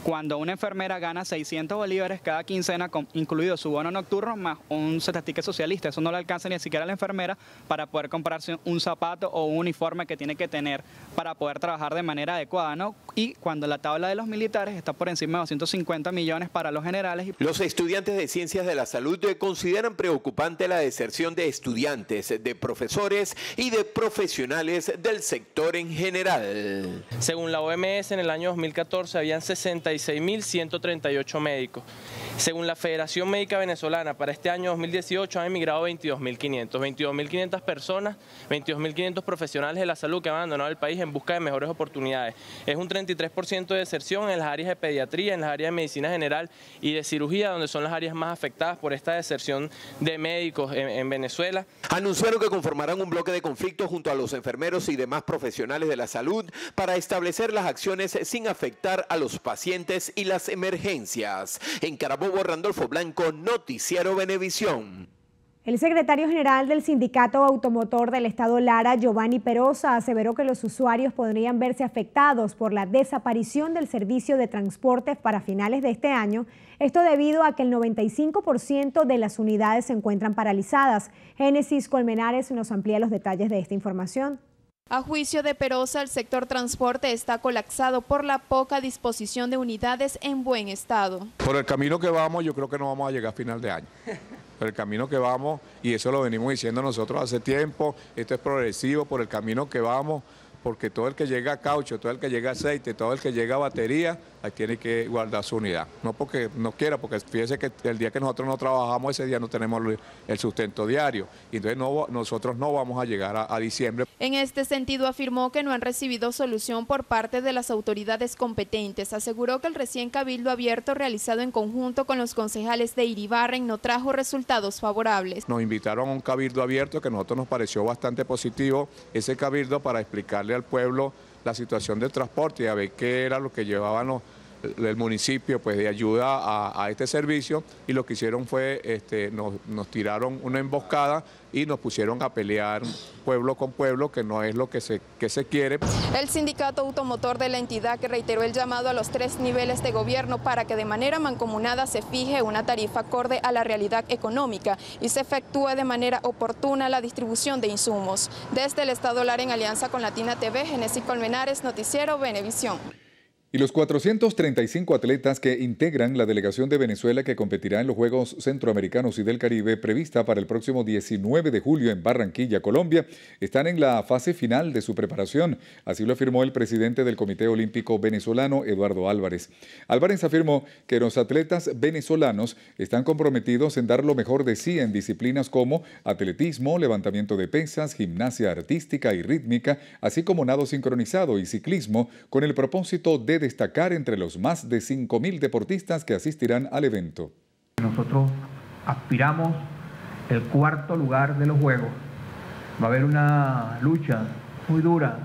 cuando una enfermera gana seiscientos bolívares cada quincena, con, incluido su bono nocturno, más un certificado socialista. Eso no le alcanza ni siquiera a la enfermera para poder comprarse un zapato o un uniforme que tiene que tener para poder trabajar de manera adecuada, ¿no? Y cuando la tabla de los militares está por encima de doscientos cincuenta millones para los generales. Los estudiantes de Ciencias de la Salud consideran preocupante la deserción de estudiantes, de profesores y de profesionales del sector en general. Según la O M S, en el año dos mil catorce habían sesenta y seis mil ciento treinta y ocho médicos. Según la Federación Médica Venezolana, para este año dos mil dieciocho han emigrado veintidós mil quinientos. veintidós mil quinientas personas, veintidós mil quinientos profesionales de la salud que han abandonado el país en busca de mejores oportunidades. Es un treinta y tres por ciento de deserción en las áreas de pediatría, en las áreas de medicina general y de cirugía, donde son las áreas más afectadas por esta deserción de médicos en, en Venezuela. Anunciaron que conformarán un bloque de conflicto junto a los enfermeros y demás profesionales de la salud para establecer las acciones sin afectar a los pacientes y las emergencias. En Carabobo, Randolfo Blanco, Noticiero Venevisión. El secretario general del Sindicato Automotor del Estado Lara, Giovanni Perosa, aseveró que los usuarios podrían verse afectados por la desaparición del servicio de transporte para finales de este año, esto debido a que el noventa y cinco por ciento de las unidades se encuentran paralizadas. Génesis Colmenares nos amplía los detalles de esta información. A juicio de Perosa, el sector transporte está colapsado por la poca disposición de unidades en buen estado. Por el camino que vamos, yo creo que no vamos a llegar a final de año. Por el camino que vamos, y eso lo venimos diciendo nosotros hace tiempo, esto es progresivo, por el camino que vamos, porque todo el que llega a caucho, todo el que llega a aceite, todo el que llega a batería, ahí tiene que guardar su unidad. No porque no quiera, porque fíjese que el día que nosotros no trabajamos, ese día no tenemos el sustento diario. Y entonces no, nosotros no vamos a llegar a, a diciembre. En este sentido, afirmó que no han recibido solución por parte de las autoridades competentes. Aseguró que el recién cabildo abierto realizado en conjunto con los concejales de Iribarren no trajo resultados favorables. Nos invitaron a un cabildo abierto que a nosotros nos pareció bastante positivo, ese cabildo, para explicarle al pueblo la situación del transporte y a ver qué era lo que llevaban los, el municipio pues de ayuda a, a este servicio, y lo que hicieron fue este, nos, nos tiraron una emboscada y nos pusieron a pelear pueblo con pueblo, que no es lo que se, que se quiere. El sindicato automotor de la entidad, que reiteró el llamado a los tres niveles de gobierno para que de manera mancomunada se fije una tarifa acorde a la realidad económica y se efectúe de manera oportuna la distribución de insumos. Desde el Estado Lara, en alianza con Latina T V, Génesis Colmenares, Noticiero Venevisión. Y los cuatrocientos treinta y cinco atletas que integran la delegación de Venezuela que competirá en los Juegos Centroamericanos y del Caribe prevista para el próximo diecinueve de julio en Barranquilla, Colombia, están en la fase final de su preparación. Así lo afirmó el presidente del Comité Olímpico Venezolano, Eduardo Álvarez. Álvarez afirmó que los atletas venezolanos están comprometidos en dar lo mejor de sí en disciplinas como atletismo, levantamiento de pesas, gimnasia artística y rítmica, así como nado sincronizado y ciclismo, con el propósito de destacar entre los más de cinco mil deportistas que asistirán al evento. Nosotros aspiramos el cuarto lugar de los Juegos. Va a haber una lucha muy dura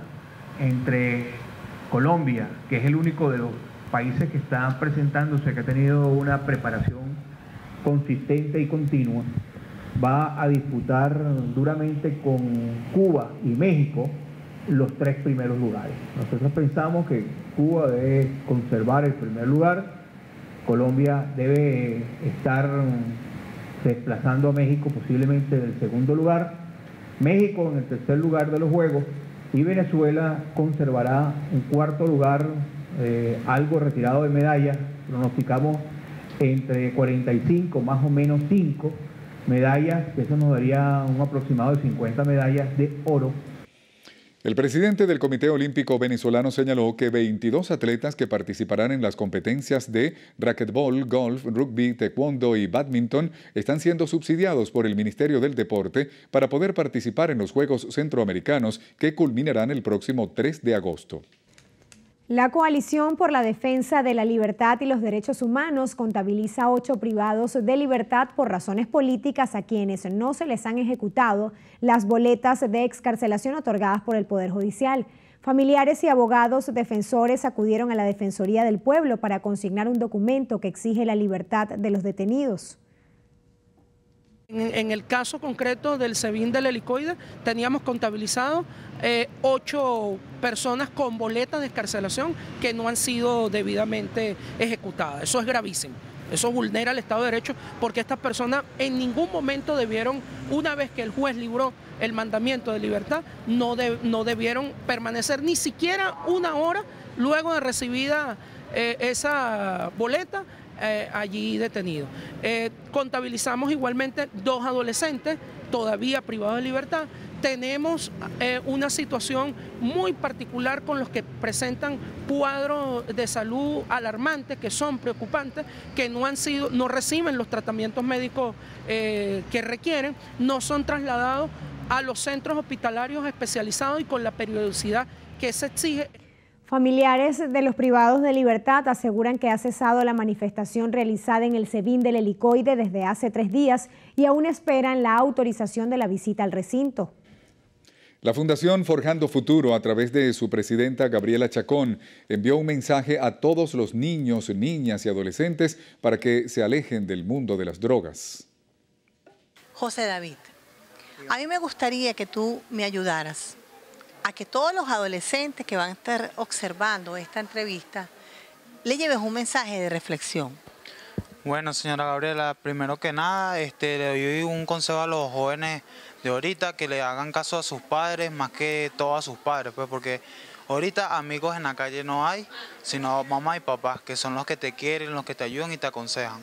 entre Colombia, que es el único de los países que están presentándose, que ha tenido una preparación consistente y continua. Va a disputar duramente con Cuba y México los tres primeros lugares. Nosotros pensamos que Cuba debe conservar el primer lugar, Colombia debe estar desplazando a México posiblemente del segundo lugar, México en el tercer lugar de los Juegos, y Venezuela conservará un cuarto lugar, eh, algo retirado de medallas. Pronosticamos entre cuarenta y cinco, más o menos cinco medallas, que eso nos daría un aproximado de cincuenta medallas de oro. El presidente del Comité Olímpico Venezolano señaló que veintidós atletas que participarán en las competencias de racquetball, golf, rugby, taekwondo y badminton están siendo subsidiados por el Ministerio del Deporte para poder participar en los Juegos Centroamericanos que culminarán el próximo tres de agosto. La Coalición por la Defensa de la Libertad y los Derechos Humanos contabiliza ocho privados de libertad por razones políticas a quienes no se les han ejecutado las boletas de excarcelación otorgadas por el Poder Judicial. Familiares y abogados defensores acudieron a la Defensoría del Pueblo para consignar un documento que exige la libertad de los detenidos. En, en el caso concreto del SEBIN del helicoide, teníamos contabilizado eh, ocho personas con boletas de excarcelación que no han sido debidamente ejecutadas. Eso es gravísimo. Eso vulnera el Estado de Derecho porque estas personas en ningún momento debieron, una vez que el juez libró el mandamiento de libertad, no, de, no debieron permanecer ni siquiera una hora luego de recibida eh, esa boleta eh, allí detenido. Eh, contabilizamos igualmente dos adolescentes todavía privados de libertad. Tenemos eh, una situación muy particular con los que presentan cuadros de salud alarmantes, que son preocupantes, que no han sido, no reciben los tratamientos médicos eh, que requieren, no son trasladados a los centros hospitalarios especializados y con la periodicidad que se exige. Familiares de los privados de libertad aseguran que ha cesado la manifestación realizada en el SEBIN del helicoide desde hace tres días y aún esperan la autorización de la visita al recinto. La Fundación Forjando Futuro, a través de su presidenta Gabriela Chacón, envió un mensaje a todos los niños, niñas y adolescentes para que se alejen del mundo de las drogas. José David, a mí me gustaría que tú me ayudaras a que todos los adolescentes que van a estar observando esta entrevista le lleves un mensaje de reflexión. Bueno, señora Gabriela, primero que nada, este, le doy un consejo a los jóvenes de ahorita, que le hagan caso a sus padres más que todo a sus padres, pues, porque ahorita amigos en la calle no hay, sino mamá y papá, que son los que te quieren, los que te ayudan y te aconsejan.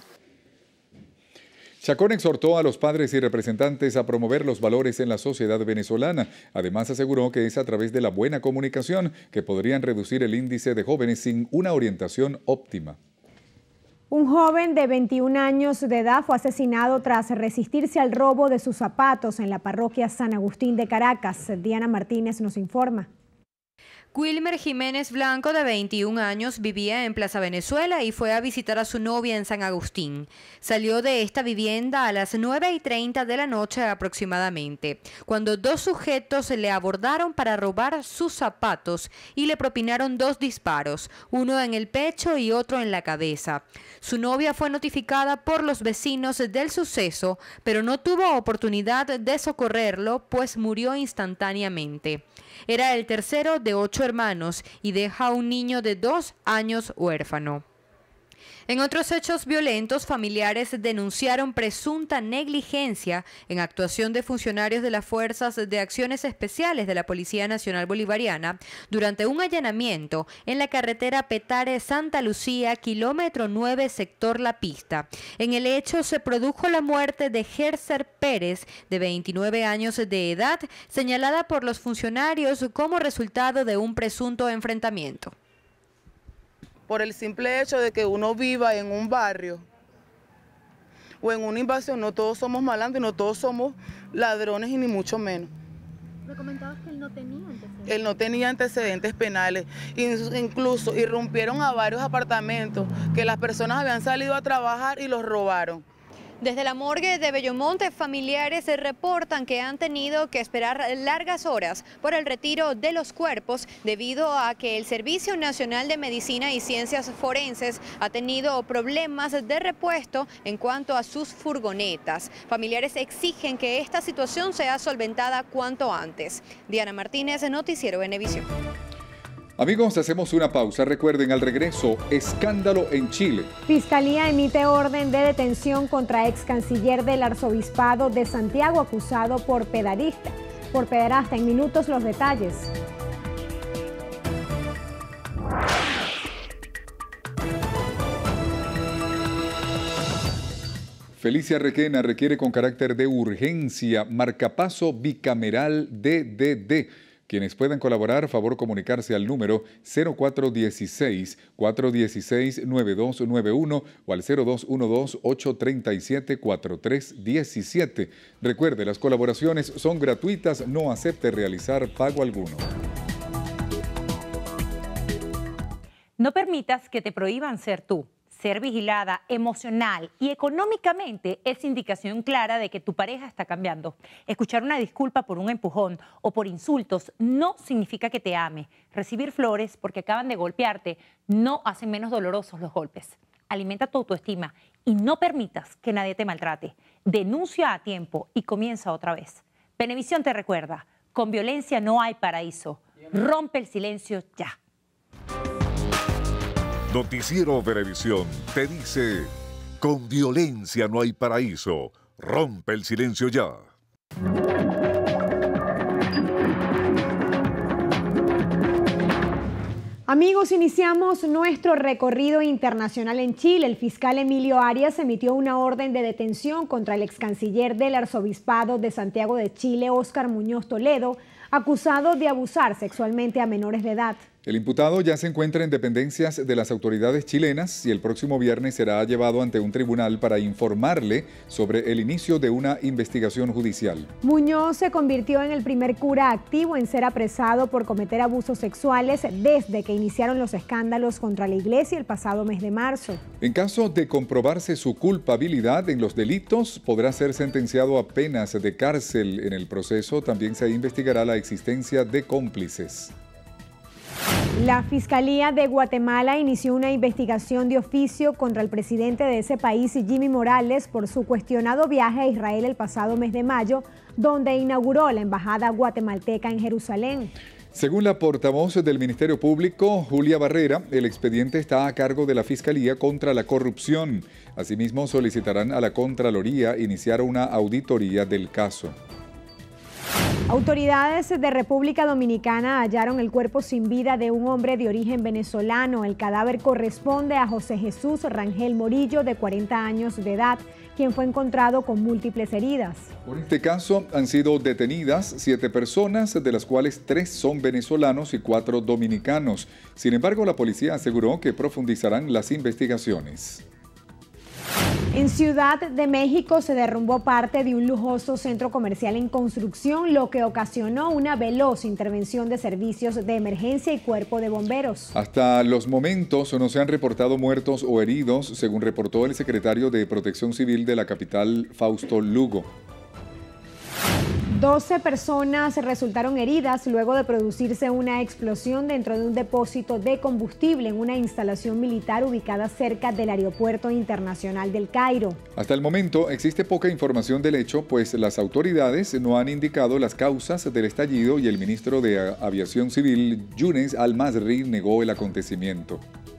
Chacón exhortó a los padres y representantes a promover los valores en la sociedad venezolana. Además, aseguró que es a través de la buena comunicación que podrían reducir el índice de jóvenes sin una orientación óptima. Un joven de veintiún años de edad fue asesinado tras resistirse al robo de sus zapatos en la parroquia San Agustín de Caracas. Diana Martínez nos informa. Wilmer Jiménez Blanco, de veintiún años, vivía en Plaza Venezuela y fue a visitar a su novia en San Agustín. Salió de esta vivienda a las nueve y treinta de la noche aproximadamente, cuando dos sujetos le abordaron para robar sus zapatos y le propinaron dos disparos, uno en el pecho y otro en la cabeza. Su novia fue notificada por los vecinos del suceso, pero no tuvo oportunidad de socorrerlo, pues murió instantáneamente. Era el tercero de ocho hermanos y deja a un niño de dos años huérfano. En otros hechos violentos, familiares denunciaron presunta negligencia en actuación de funcionarios de las Fuerzas de Acciones Especiales de la Policía Nacional Bolivariana durante un allanamiento en la carretera Petare-Santa Lucía, kilómetro nueve, sector La Pista. En el hecho se produjo la muerte de Gerser Pérez, de veintinueve años de edad, señalada por los funcionarios como resultado de un presunto enfrentamiento. Por el simple hecho de que uno viva en un barrio o en una invasión, no todos somos malandros, no todos somos ladrones y ni mucho menos. Me comentabas que él no tenía antecedentes. Él no tenía antecedentes penales, incluso irrumpieron a varios apartamentos que las personas habían salido a trabajar y los robaron. Desde la morgue de Bellomonte, familiares reportan que han tenido que esperar largas horas por el retiro de los cuerpos debido a que el Servicio Nacional de Medicina y Ciencias Forenses ha tenido problemas de repuesto en cuanto a sus furgonetas. Familiares exigen que esta situación sea solventada cuanto antes. Diana Martínez, Noticiero Venevisión. Amigos, hacemos una pausa. Recuerden, al regreso, escándalo en Chile. Fiscalía emite orden de detención contra ex canciller del Arzobispado de Santiago acusado por pederasta. Por pederasta, en minutos los detalles. Felicia Requena requiere con carácter de urgencia marcapaso bicameral D D D. Quienes puedan colaborar, favor comunicarse al número cero cuatro uno seis, cuatro uno seis, nueve dos nueve uno o al cero dos uno dos, ocho tres siete, cuatro tres uno siete. Recuerde, las colaboraciones son gratuitas, no acepte realizar pago alguno. No permitas que te prohíban ser tú. Ser vigilada emocional y económicamente es indicación clara de que tu pareja está cambiando. Escuchar una disculpa por un empujón o por insultos no significa que te ame. Recibir flores porque acaban de golpearte no hacen menos dolorosos los golpes. Alimenta tu autoestima y no permitas que nadie te maltrate. Denuncia a tiempo y comienza otra vez. Venevisión te recuerda, con violencia no hay paraíso. Rompe el silencio ya. Noticiero Venevisión te dice, con violencia no hay paraíso. Rompe el silencio ya. Amigos, iniciamos nuestro recorrido internacional en Chile. El fiscal Emilio Arias emitió una orden de detención contra el ex canciller del Arzobispado de Santiago de Chile, Óscar Muñoz Toledo, acusado de abusar sexualmente a menores de edad. El imputado ya se encuentra en dependencias de las autoridades chilenas y el próximo viernes será llevado ante un tribunal para informarle sobre el inicio de una investigación judicial. Muñoz se convirtió en el primer cura activo en ser apresado por cometer abusos sexuales desde que iniciaron los escándalos contra la iglesia el pasado mes de marzo. En caso de comprobarse su culpabilidad en los delitos, podrá ser sentenciado a penas de cárcel. En el proceso también se investigará la existencia de cómplices. La Fiscalía de Guatemala inició una investigación de oficio contra el presidente de ese país, Jimmy Morales, por su cuestionado viaje a Israel el pasado mes de mayo, donde inauguró la embajada guatemalteca en Jerusalén. Según la portavoz del Ministerio Público, Julia Barrera, el expediente está a cargo de la Fiscalía contra la Corrupción. Asimismo, solicitarán a la Contraloría iniciar una auditoría del caso. Autoridades de República Dominicana hallaron el cuerpo sin vida de un hombre de origen venezolano. El cadáver corresponde a José Jesús Rangel Morillo, de cuarenta años de edad, quien fue encontrado con múltiples heridas. Por este caso han sido detenidas siete personas, de las cuales tres son venezolanos y cuatro dominicanos. Sin embargo, la policía aseguró que profundizarán las investigaciones. En Ciudad de México se derrumbó parte de un lujoso centro comercial en construcción, lo que ocasionó una veloz intervención de servicios de emergencia y cuerpo de bomberos. Hasta los momentos no se han reportado muertos o heridos, según reportó el secretario de Protección Civil de la capital, Fausto Lugo. doce personas resultaron heridas luego de producirse una explosión dentro de un depósito de combustible en una instalación militar ubicada cerca del Aeropuerto Internacional del Cairo. Hasta el momento existe poca información del hecho, pues las autoridades no han indicado las causas del estallido y el ministro de Aviación Civil, Younes Al-Masri, negó el acontecimiento.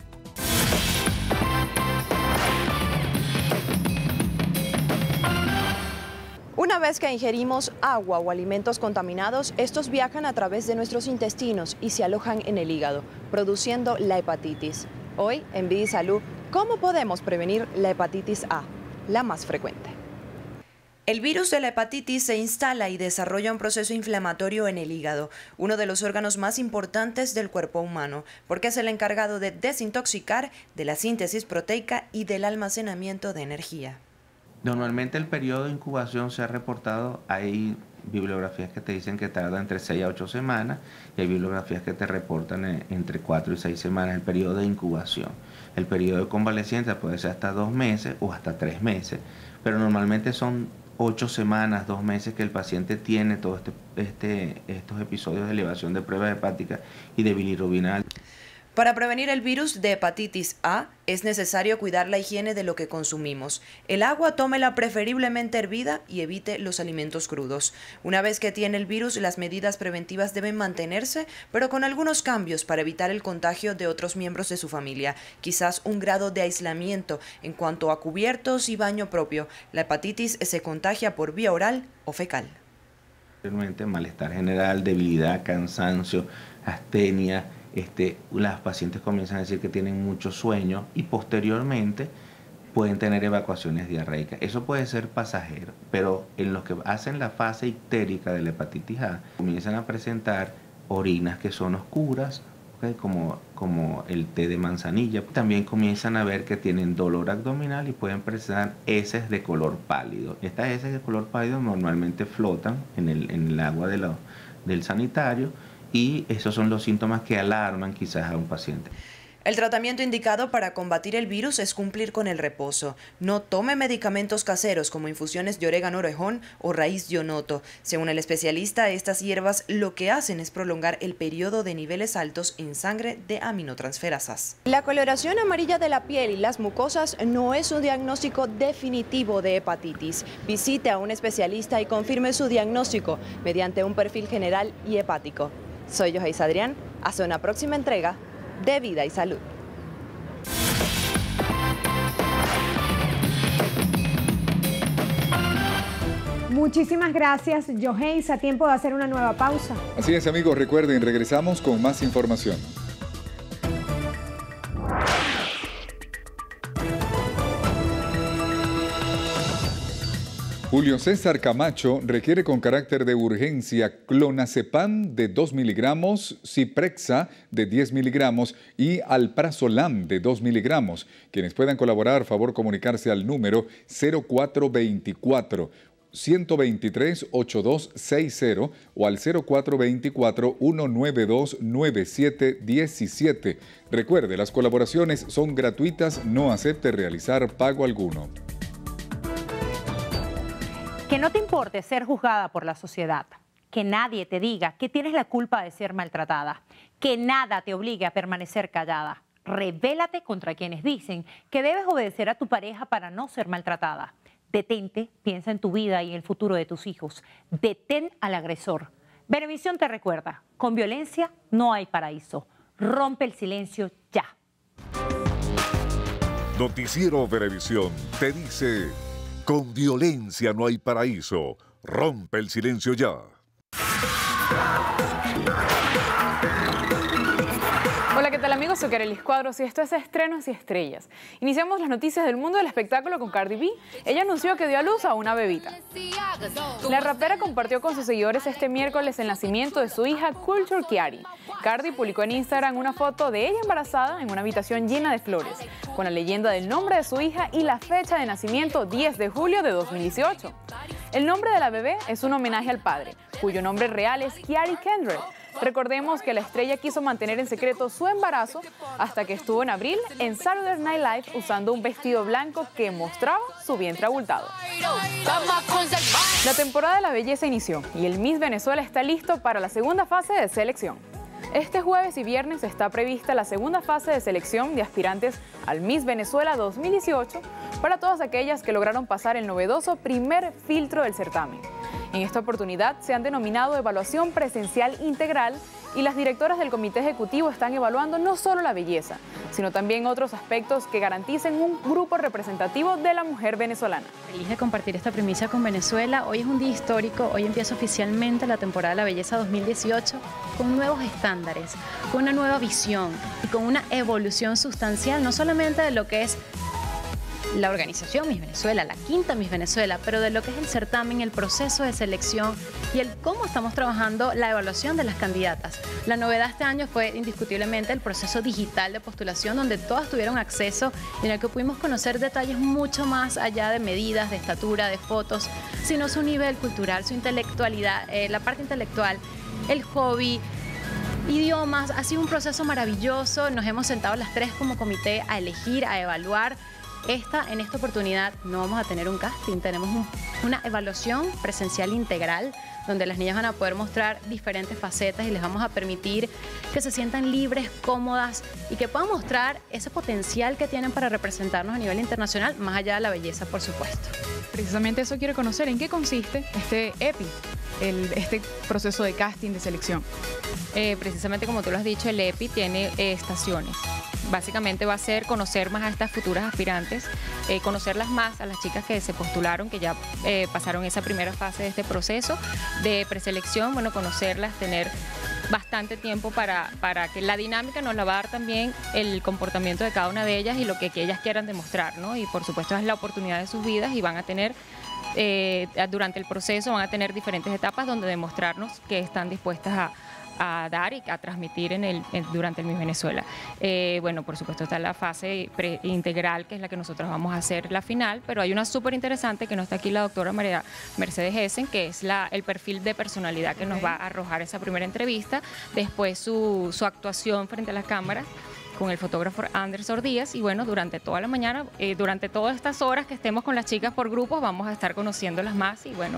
Una vez que ingerimos agua o alimentos contaminados, estos viajan a través de nuestros intestinos y se alojan en el hígado, produciendo la hepatitis. Hoy, en VidiSalud, ¿cómo podemos prevenir la hepatitis A, la más frecuente? El virus de la hepatitis se instala y desarrolla un proceso inflamatorio en el hígado, uno de los órganos más importantes del cuerpo humano, porque es el encargado de desintoxicar, de la síntesis proteica y del almacenamiento de energía. Normalmente el periodo de incubación se ha reportado, hay bibliografías que te dicen que tarda entre seis a ocho semanas y hay bibliografías que te reportan entre cuatro y seis semanas el periodo de incubación. El periodo de convalecencia puede ser hasta dos meses o hasta tres meses, pero normalmente son ocho semanas, dos meses que el paciente tiene todos este, este, estos episodios de elevación de pruebas hepáticas y de bilirrubina alta. Para prevenir el virus de hepatitis A, es necesario cuidar la higiene de lo que consumimos. El agua, tómela preferiblemente hervida y evite los alimentos crudos. Una vez que tiene el virus, las medidas preventivas deben mantenerse, pero con algunos cambios para evitar el contagio de otros miembros de su familia. Quizás un grado de aislamiento en cuanto a cubiertos y baño propio. La hepatitis se contagia por vía oral o fecal. Realmente malestar general, debilidad, cansancio, astenia. Este, las pacientes comienzan a decir que tienen mucho sueño y posteriormente pueden tener evacuaciones diarreicas. Eso puede ser pasajero, pero en los que hacen la fase ictérica de la hepatitis A comienzan a presentar orinas que son oscuras, ¿okay? como, como el té de manzanilla. También comienzan a ver que tienen dolor abdominal y pueden presentar heces de color pálido. Estas heces de color pálido normalmente flotan en el, en el agua de la, del sanitario, y esos son los síntomas que alarman quizás a un paciente. El tratamiento indicado para combatir el virus es cumplir con el reposo. No tome medicamentos caseros como infusiones de orégano orejón o raíz de onoto. Según el especialista, estas hierbas lo que hacen es prolongar el periodo de niveles altos en sangre de aminotransferasas. La coloración amarilla de la piel y las mucosas no es un diagnóstico definitivo de hepatitis. Visite a un especialista y confirme su diagnóstico mediante un perfil general y hepático. Soy Joyce Adrián. Hasta una próxima entrega de Vida y Salud. Muchísimas gracias, Joyce. A tiempo de hacer una nueva pausa. Así es, amigos. Recuerden, regresamos con más información. Julio César Camacho requiere con carácter de urgencia clonazepam de dos miligramos, Ciprexa de diez miligramos y alprazolam de dos miligramos. Quienes puedan colaborar, favor comunicarse al número cero cuatro veinticuatro, ciento veintitrés, ochenta y dos sesenta o al cero cuatro veinticuatro, ciento noventa y dos, noventa y siete diecisiete. Recuerde, las colaboraciones son gratuitas, no acepte realizar pago alguno. Que no te importe ser juzgada por la sociedad, que nadie te diga que tienes la culpa de ser maltratada, que nada te obligue a permanecer callada. Rebélate contra quienes dicen que debes obedecer a tu pareja para no ser maltratada. Detente, piensa en tu vida y en el futuro de tus hijos. Detén al agresor. Venevisión te recuerda, con violencia no hay paraíso. Rompe el silencio ya. Noticiero Venevisión te dice... Con violencia no hay paraíso. Rompe el silencio ya. Hola, ¿qué tal amigos? Soy Carelis Cuadros y esto es Estrenos y Estrellas. Iniciamos las noticias del mundo del espectáculo con Cardi B. Ella anunció que dio a luz a una bebita. La rapera compartió con sus seguidores este miércoles el nacimiento de su hija Culture Kiari. Cardi publicó en Instagram una foto de ella embarazada en una habitación llena de flores, con la leyenda del nombre de su hija y la fecha de nacimiento diez de julio de dos mil dieciocho. El nombre de la bebé es un homenaje al padre, cuyo nombre real es Kiari Kendred. Recordemos que la estrella quiso mantener en secreto su embarazo hasta que estuvo en abril en Saturday Night Live usando un vestido blanco que mostraba su vientre abultado. La temporada de la belleza inició y el Miss Venezuela está listo para la segunda fase de selección. Este jueves y viernes está prevista la segunda fase de selección de aspirantes al Miss Venezuela dos mil dieciocho para todas aquellas que lograron pasar el novedoso primer filtro del certamen. En esta oportunidad se han denominado evaluación presencial integral y las directoras del comité ejecutivo están evaluando no solo la belleza, sino también otros aspectos que garanticen un grupo representativo de la mujer venezolana. Feliz de compartir esta primicia con Venezuela. Hoy es un día histórico, hoy empieza oficialmente la temporada de la belleza dos mil dieciocho con nuevos estándares, con una nueva visión y con una evolución sustancial, no solamente de lo que es la organización Miss Venezuela, la quinta Miss Venezuela, pero de lo que es el certamen, el proceso de selección y el cómo estamos trabajando la evaluación de las candidatas. La novedad este año fue indiscutiblemente el proceso digital de postulación, donde todas tuvieron acceso y en el que pudimos conocer detalles mucho más allá de medidas, de estatura, de fotos, sino su nivel cultural, su intelectualidad, eh, la parte intelectual, el hobby, idiomas. Ha sido un proceso maravilloso. Nos hemos sentado las tres como comité a elegir, a evaluar. Esta, en esta oportunidad no vamos a tener un casting, tenemos un, una evaluación presencial integral donde las niñas van a poder mostrar diferentes facetas y les vamos a permitir que se sientan libres, cómodas y que puedan mostrar ese potencial que tienen para representarnos a nivel internacional, más allá de la belleza, por supuesto. Precisamente eso quiero conocer, ¿en qué consiste este E P I, el, este proceso de casting de selección? Eh, precisamente como tú lo has dicho, el E P I tiene eh, estaciones. Básicamente va a ser conocer más a estas futuras aspirantes, eh, conocerlas más a las chicas que se postularon, que ya eh, pasaron esa primera fase de este proceso de preselección, bueno, conocerlas, tener bastante tiempo para, para que la dinámica nos la va a dar también el comportamiento de cada una de ellas y lo que, que ellas quieran demostrar, ¿no? Y por supuesto es la oportunidad de sus vidas y van a tener, eh, durante el proceso van a tener diferentes etapas donde demostrarnos que están dispuestas a a dar y a transmitir en el, en, durante el Miss Venezuela. Eh, bueno, por supuesto está la fase pre integral, que es la que nosotros vamos a hacer la final, pero hay una súper interesante que no está aquí la doctora María Mercedes Essen, que es la, el perfil de personalidad que nos va a arrojar esa primera entrevista, después su, su actuación frente a las cámaras, con el fotógrafo Anderson Díaz y bueno, durante toda la mañana, eh, durante todas estas horas que estemos con las chicas por grupos, vamos a estar conociéndolas más y bueno,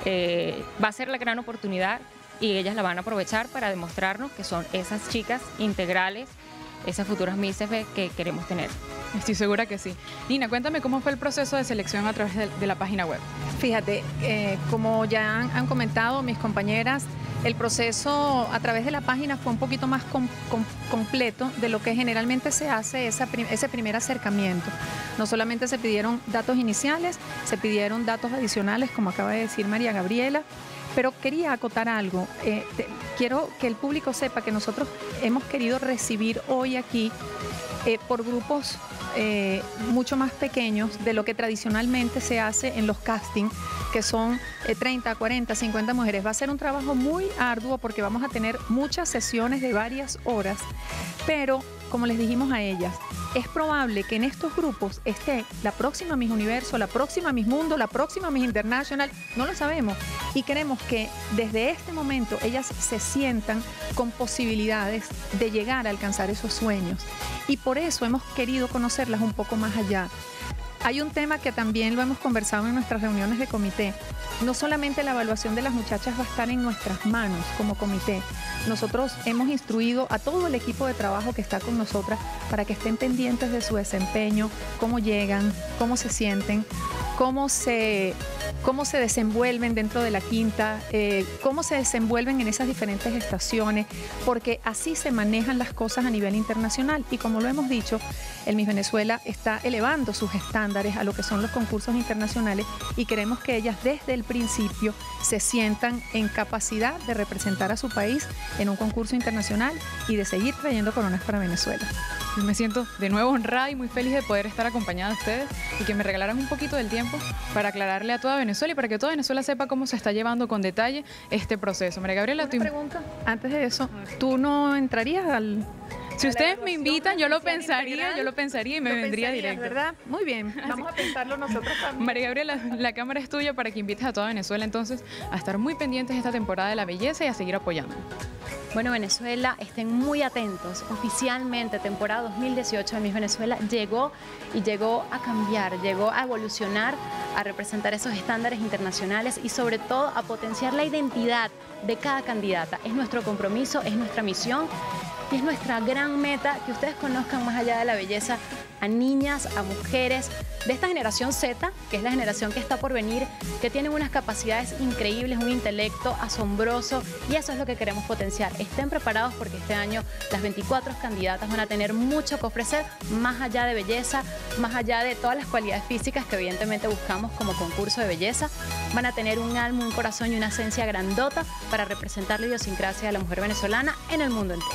eh, va a ser la gran oportunidad y ellas la van a aprovechar para demostrarnos que son esas chicas integrales, esas futuras Miss que queremos tener. Estoy segura que sí. Nina, cuéntame cómo fue el proceso de selección a través de, de la página web. Fíjate, eh, como ya han, han comentado mis compañeras, el proceso a través de la página fue un poquito más com, com, completo de lo que generalmente se hace esa, ese primer acercamiento. No solamente se pidieron datos iniciales, se pidieron datos adicionales, como acaba de decir María Gabriela, pero quería acotar algo. Eh, te, quiero que el público sepa que nosotros hemos querido recibir hoy aquí eh, por grupos eh, mucho más pequeños de lo que tradicionalmente se hace en los castings, que son eh, treinta, cuarenta, cincuenta mujeres. Va a ser un trabajo muy arduo porque vamos a tener muchas sesiones de varias horas, pero como les dijimos a ellas, es probable que en estos grupos esté la próxima Miss Universo, la próxima Miss Mundo, la próxima Miss International, no lo sabemos. Y queremos que desde este momento ellas se sientan con posibilidades de llegar a alcanzar esos sueños. Y por eso hemos querido conocerlas un poco más allá. Hay un tema que también lo hemos conversado en nuestras reuniones de comité. No solamente la evaluación de las muchachas va a estar en nuestras manos como comité. Nosotros hemos instruido a todo el equipo de trabajo que está con nosotras para que estén pendientes de su desempeño, cómo llegan, cómo se sienten, cómo se, cómo se desenvuelven dentro de la quinta, eh, cómo se desenvuelven en esas diferentes estaciones, porque así se manejan las cosas a nivel internacional. Y como lo hemos dicho, el Miss Venezuela está elevando sus estándares a lo que son los concursos internacionales y queremos que ellas desde el principio se sientan en capacidad de representar a su país en un concurso internacional y de seguir trayendo coronas para Venezuela. Yo me siento de nuevo honrada y muy feliz de poder estar acompañada de ustedes y que me regalaran un poquito del tiempo para aclararle a toda Venezuela y para que toda Venezuela sepa cómo se está llevando con detalle este proceso. María Gabriela, ¿Una pregunta? Antes de eso, ¿tú no entrarías al...? Si ustedes me invitan, yo lo pensaría, yo lo pensaría y me vendría directo. ¿Verdad? Muy bien, vamos a pensarlo nosotros también. María Gabriela, la cámara es tuya para que invites a toda Venezuela entonces a estar muy pendientes de esta temporada de la belleza y a seguir apoyando. Bueno, Venezuela, estén muy atentos. Oficialmente, temporada dos mil dieciocho de Miss Venezuela llegó y llegó a cambiar, llegó a evolucionar, a representar esos estándares internacionales y sobre todo a potenciar la identidad de cada candidata. Es nuestro compromiso, es nuestra misión. Y es nuestra gran meta que ustedes conozcan más allá de la belleza a niñas, a mujeres de esta generación Z, que es la generación que está por venir, que tienen unas capacidades increíbles, un intelecto asombroso y eso es lo que queremos potenciar. Estén preparados porque este año las veinticuatro candidatas van a tener mucho que ofrecer más allá de belleza, más allá de todas las cualidades físicas que evidentemente buscamos como concurso de belleza. Van a tener un alma, un corazón y una esencia grandota para representar la idiosincrasia de la mujer venezolana en el mundo entero.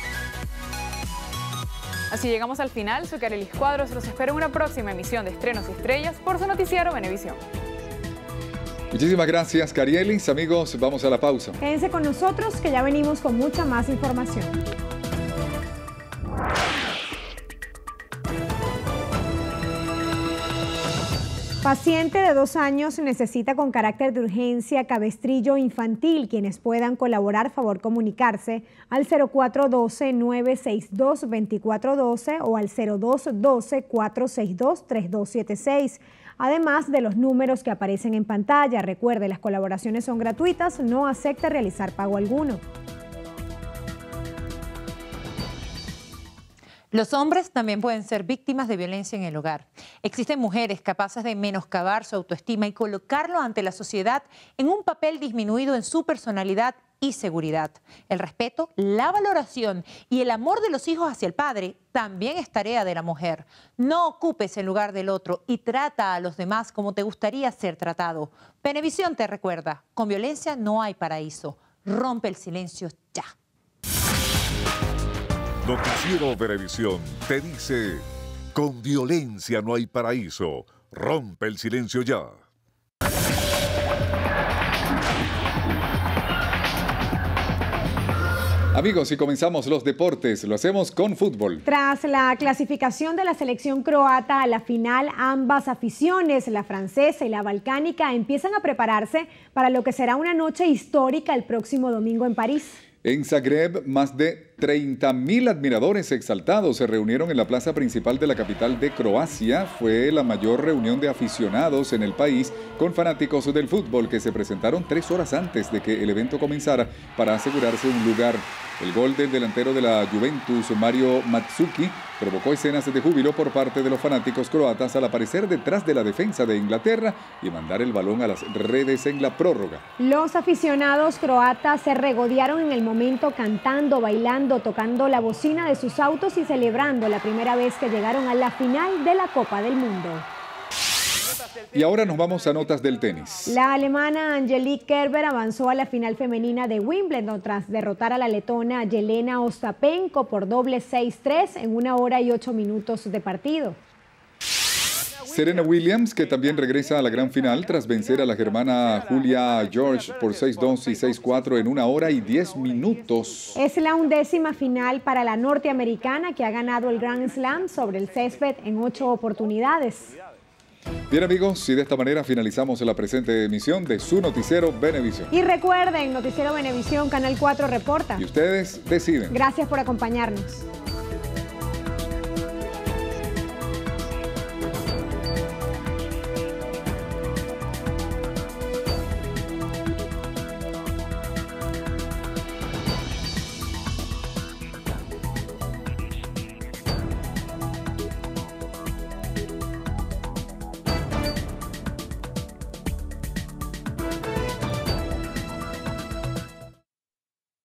Así llegamos al final. Soy Carelis Cuadros. Los espero en una próxima emisión de Estrenos y Estrellas por su noticiero Venevisión. Muchísimas gracias, Carielis. Amigos, vamos a la pausa. Quédense con nosotros que ya venimos con mucha más información. Paciente de dos años necesita con carácter de urgencia cabestrillo infantil. Quienes puedan colaborar, favor comunicarse al cero cuatro uno dos, nueve seis dos, dos cuatro uno dos o al cero dos uno dos, cuatro seis dos, tres dos siete seis. Además de los números que aparecen en pantalla. Recuerde, las colaboraciones son gratuitas, no acepta realizar pago alguno. Los hombres también pueden ser víctimas de violencia en el hogar. Existen mujeres capaces de menoscabar su autoestima y colocarlo ante la sociedad en un papel disminuido en su personalidad y seguridad. El respeto, la valoración y el amor de los hijos hacia el padre también es tarea de la mujer. No ocupes el lugar del otro y trata a los demás como te gustaría ser tratado. Venevisión te recuerda, con violencia no hay paraíso. Rompe el silencio ya. Noticiero Venevisión te dice, con violencia no hay paraíso, rompe el silencio ya. Amigos, y comenzamos los deportes, lo hacemos con fútbol. Tras la clasificación de la selección croata a la final, ambas aficiones, la francesa y la balcánica, empiezan a prepararse para lo que será una noche histórica el próximo domingo en París. En Zagreb, más de treinta mil admiradores exaltados se reunieron en la plaza principal de la capital de Croacia. Fue la mayor reunión de aficionados en el país con fanáticos del fútbol que se presentaron tres horas antes de que el evento comenzara para asegurarse un lugar. El gol del delantero de la Juventus, Mario Mandzukic, provocó escenas de júbilo por parte de los fanáticos croatas al aparecer detrás de la defensa de Inglaterra y mandar el balón a las redes en la prórroga. Los aficionados croatas se regodearon en el momento cantando, bailando, tocando la bocina de sus autos y celebrando la primera vez que llegaron a la final de la Copa del Mundo. Y ahora nos vamos a notas del tenis. La alemana Angelique Kerber avanzó a la final femenina de Wimbledon tras derrotar a la letona Jelena Ostapenko por doble seis tres en una hora y ocho minutos de partido. Serena Williams, que también regresa a la gran final tras vencer a la germana Julia George por seis dos y seis cuatro en una hora y diez minutos. Es la undécima final para la norteamericana que ha ganado el Grand Slam sobre el césped en ocho oportunidades. Bien amigos, y de esta manera finalizamos la presente emisión de su noticiero Venevisión. Y recuerden, Noticiero Venevisión, Canal cuatro reporta. Y ustedes deciden. Gracias por acompañarnos.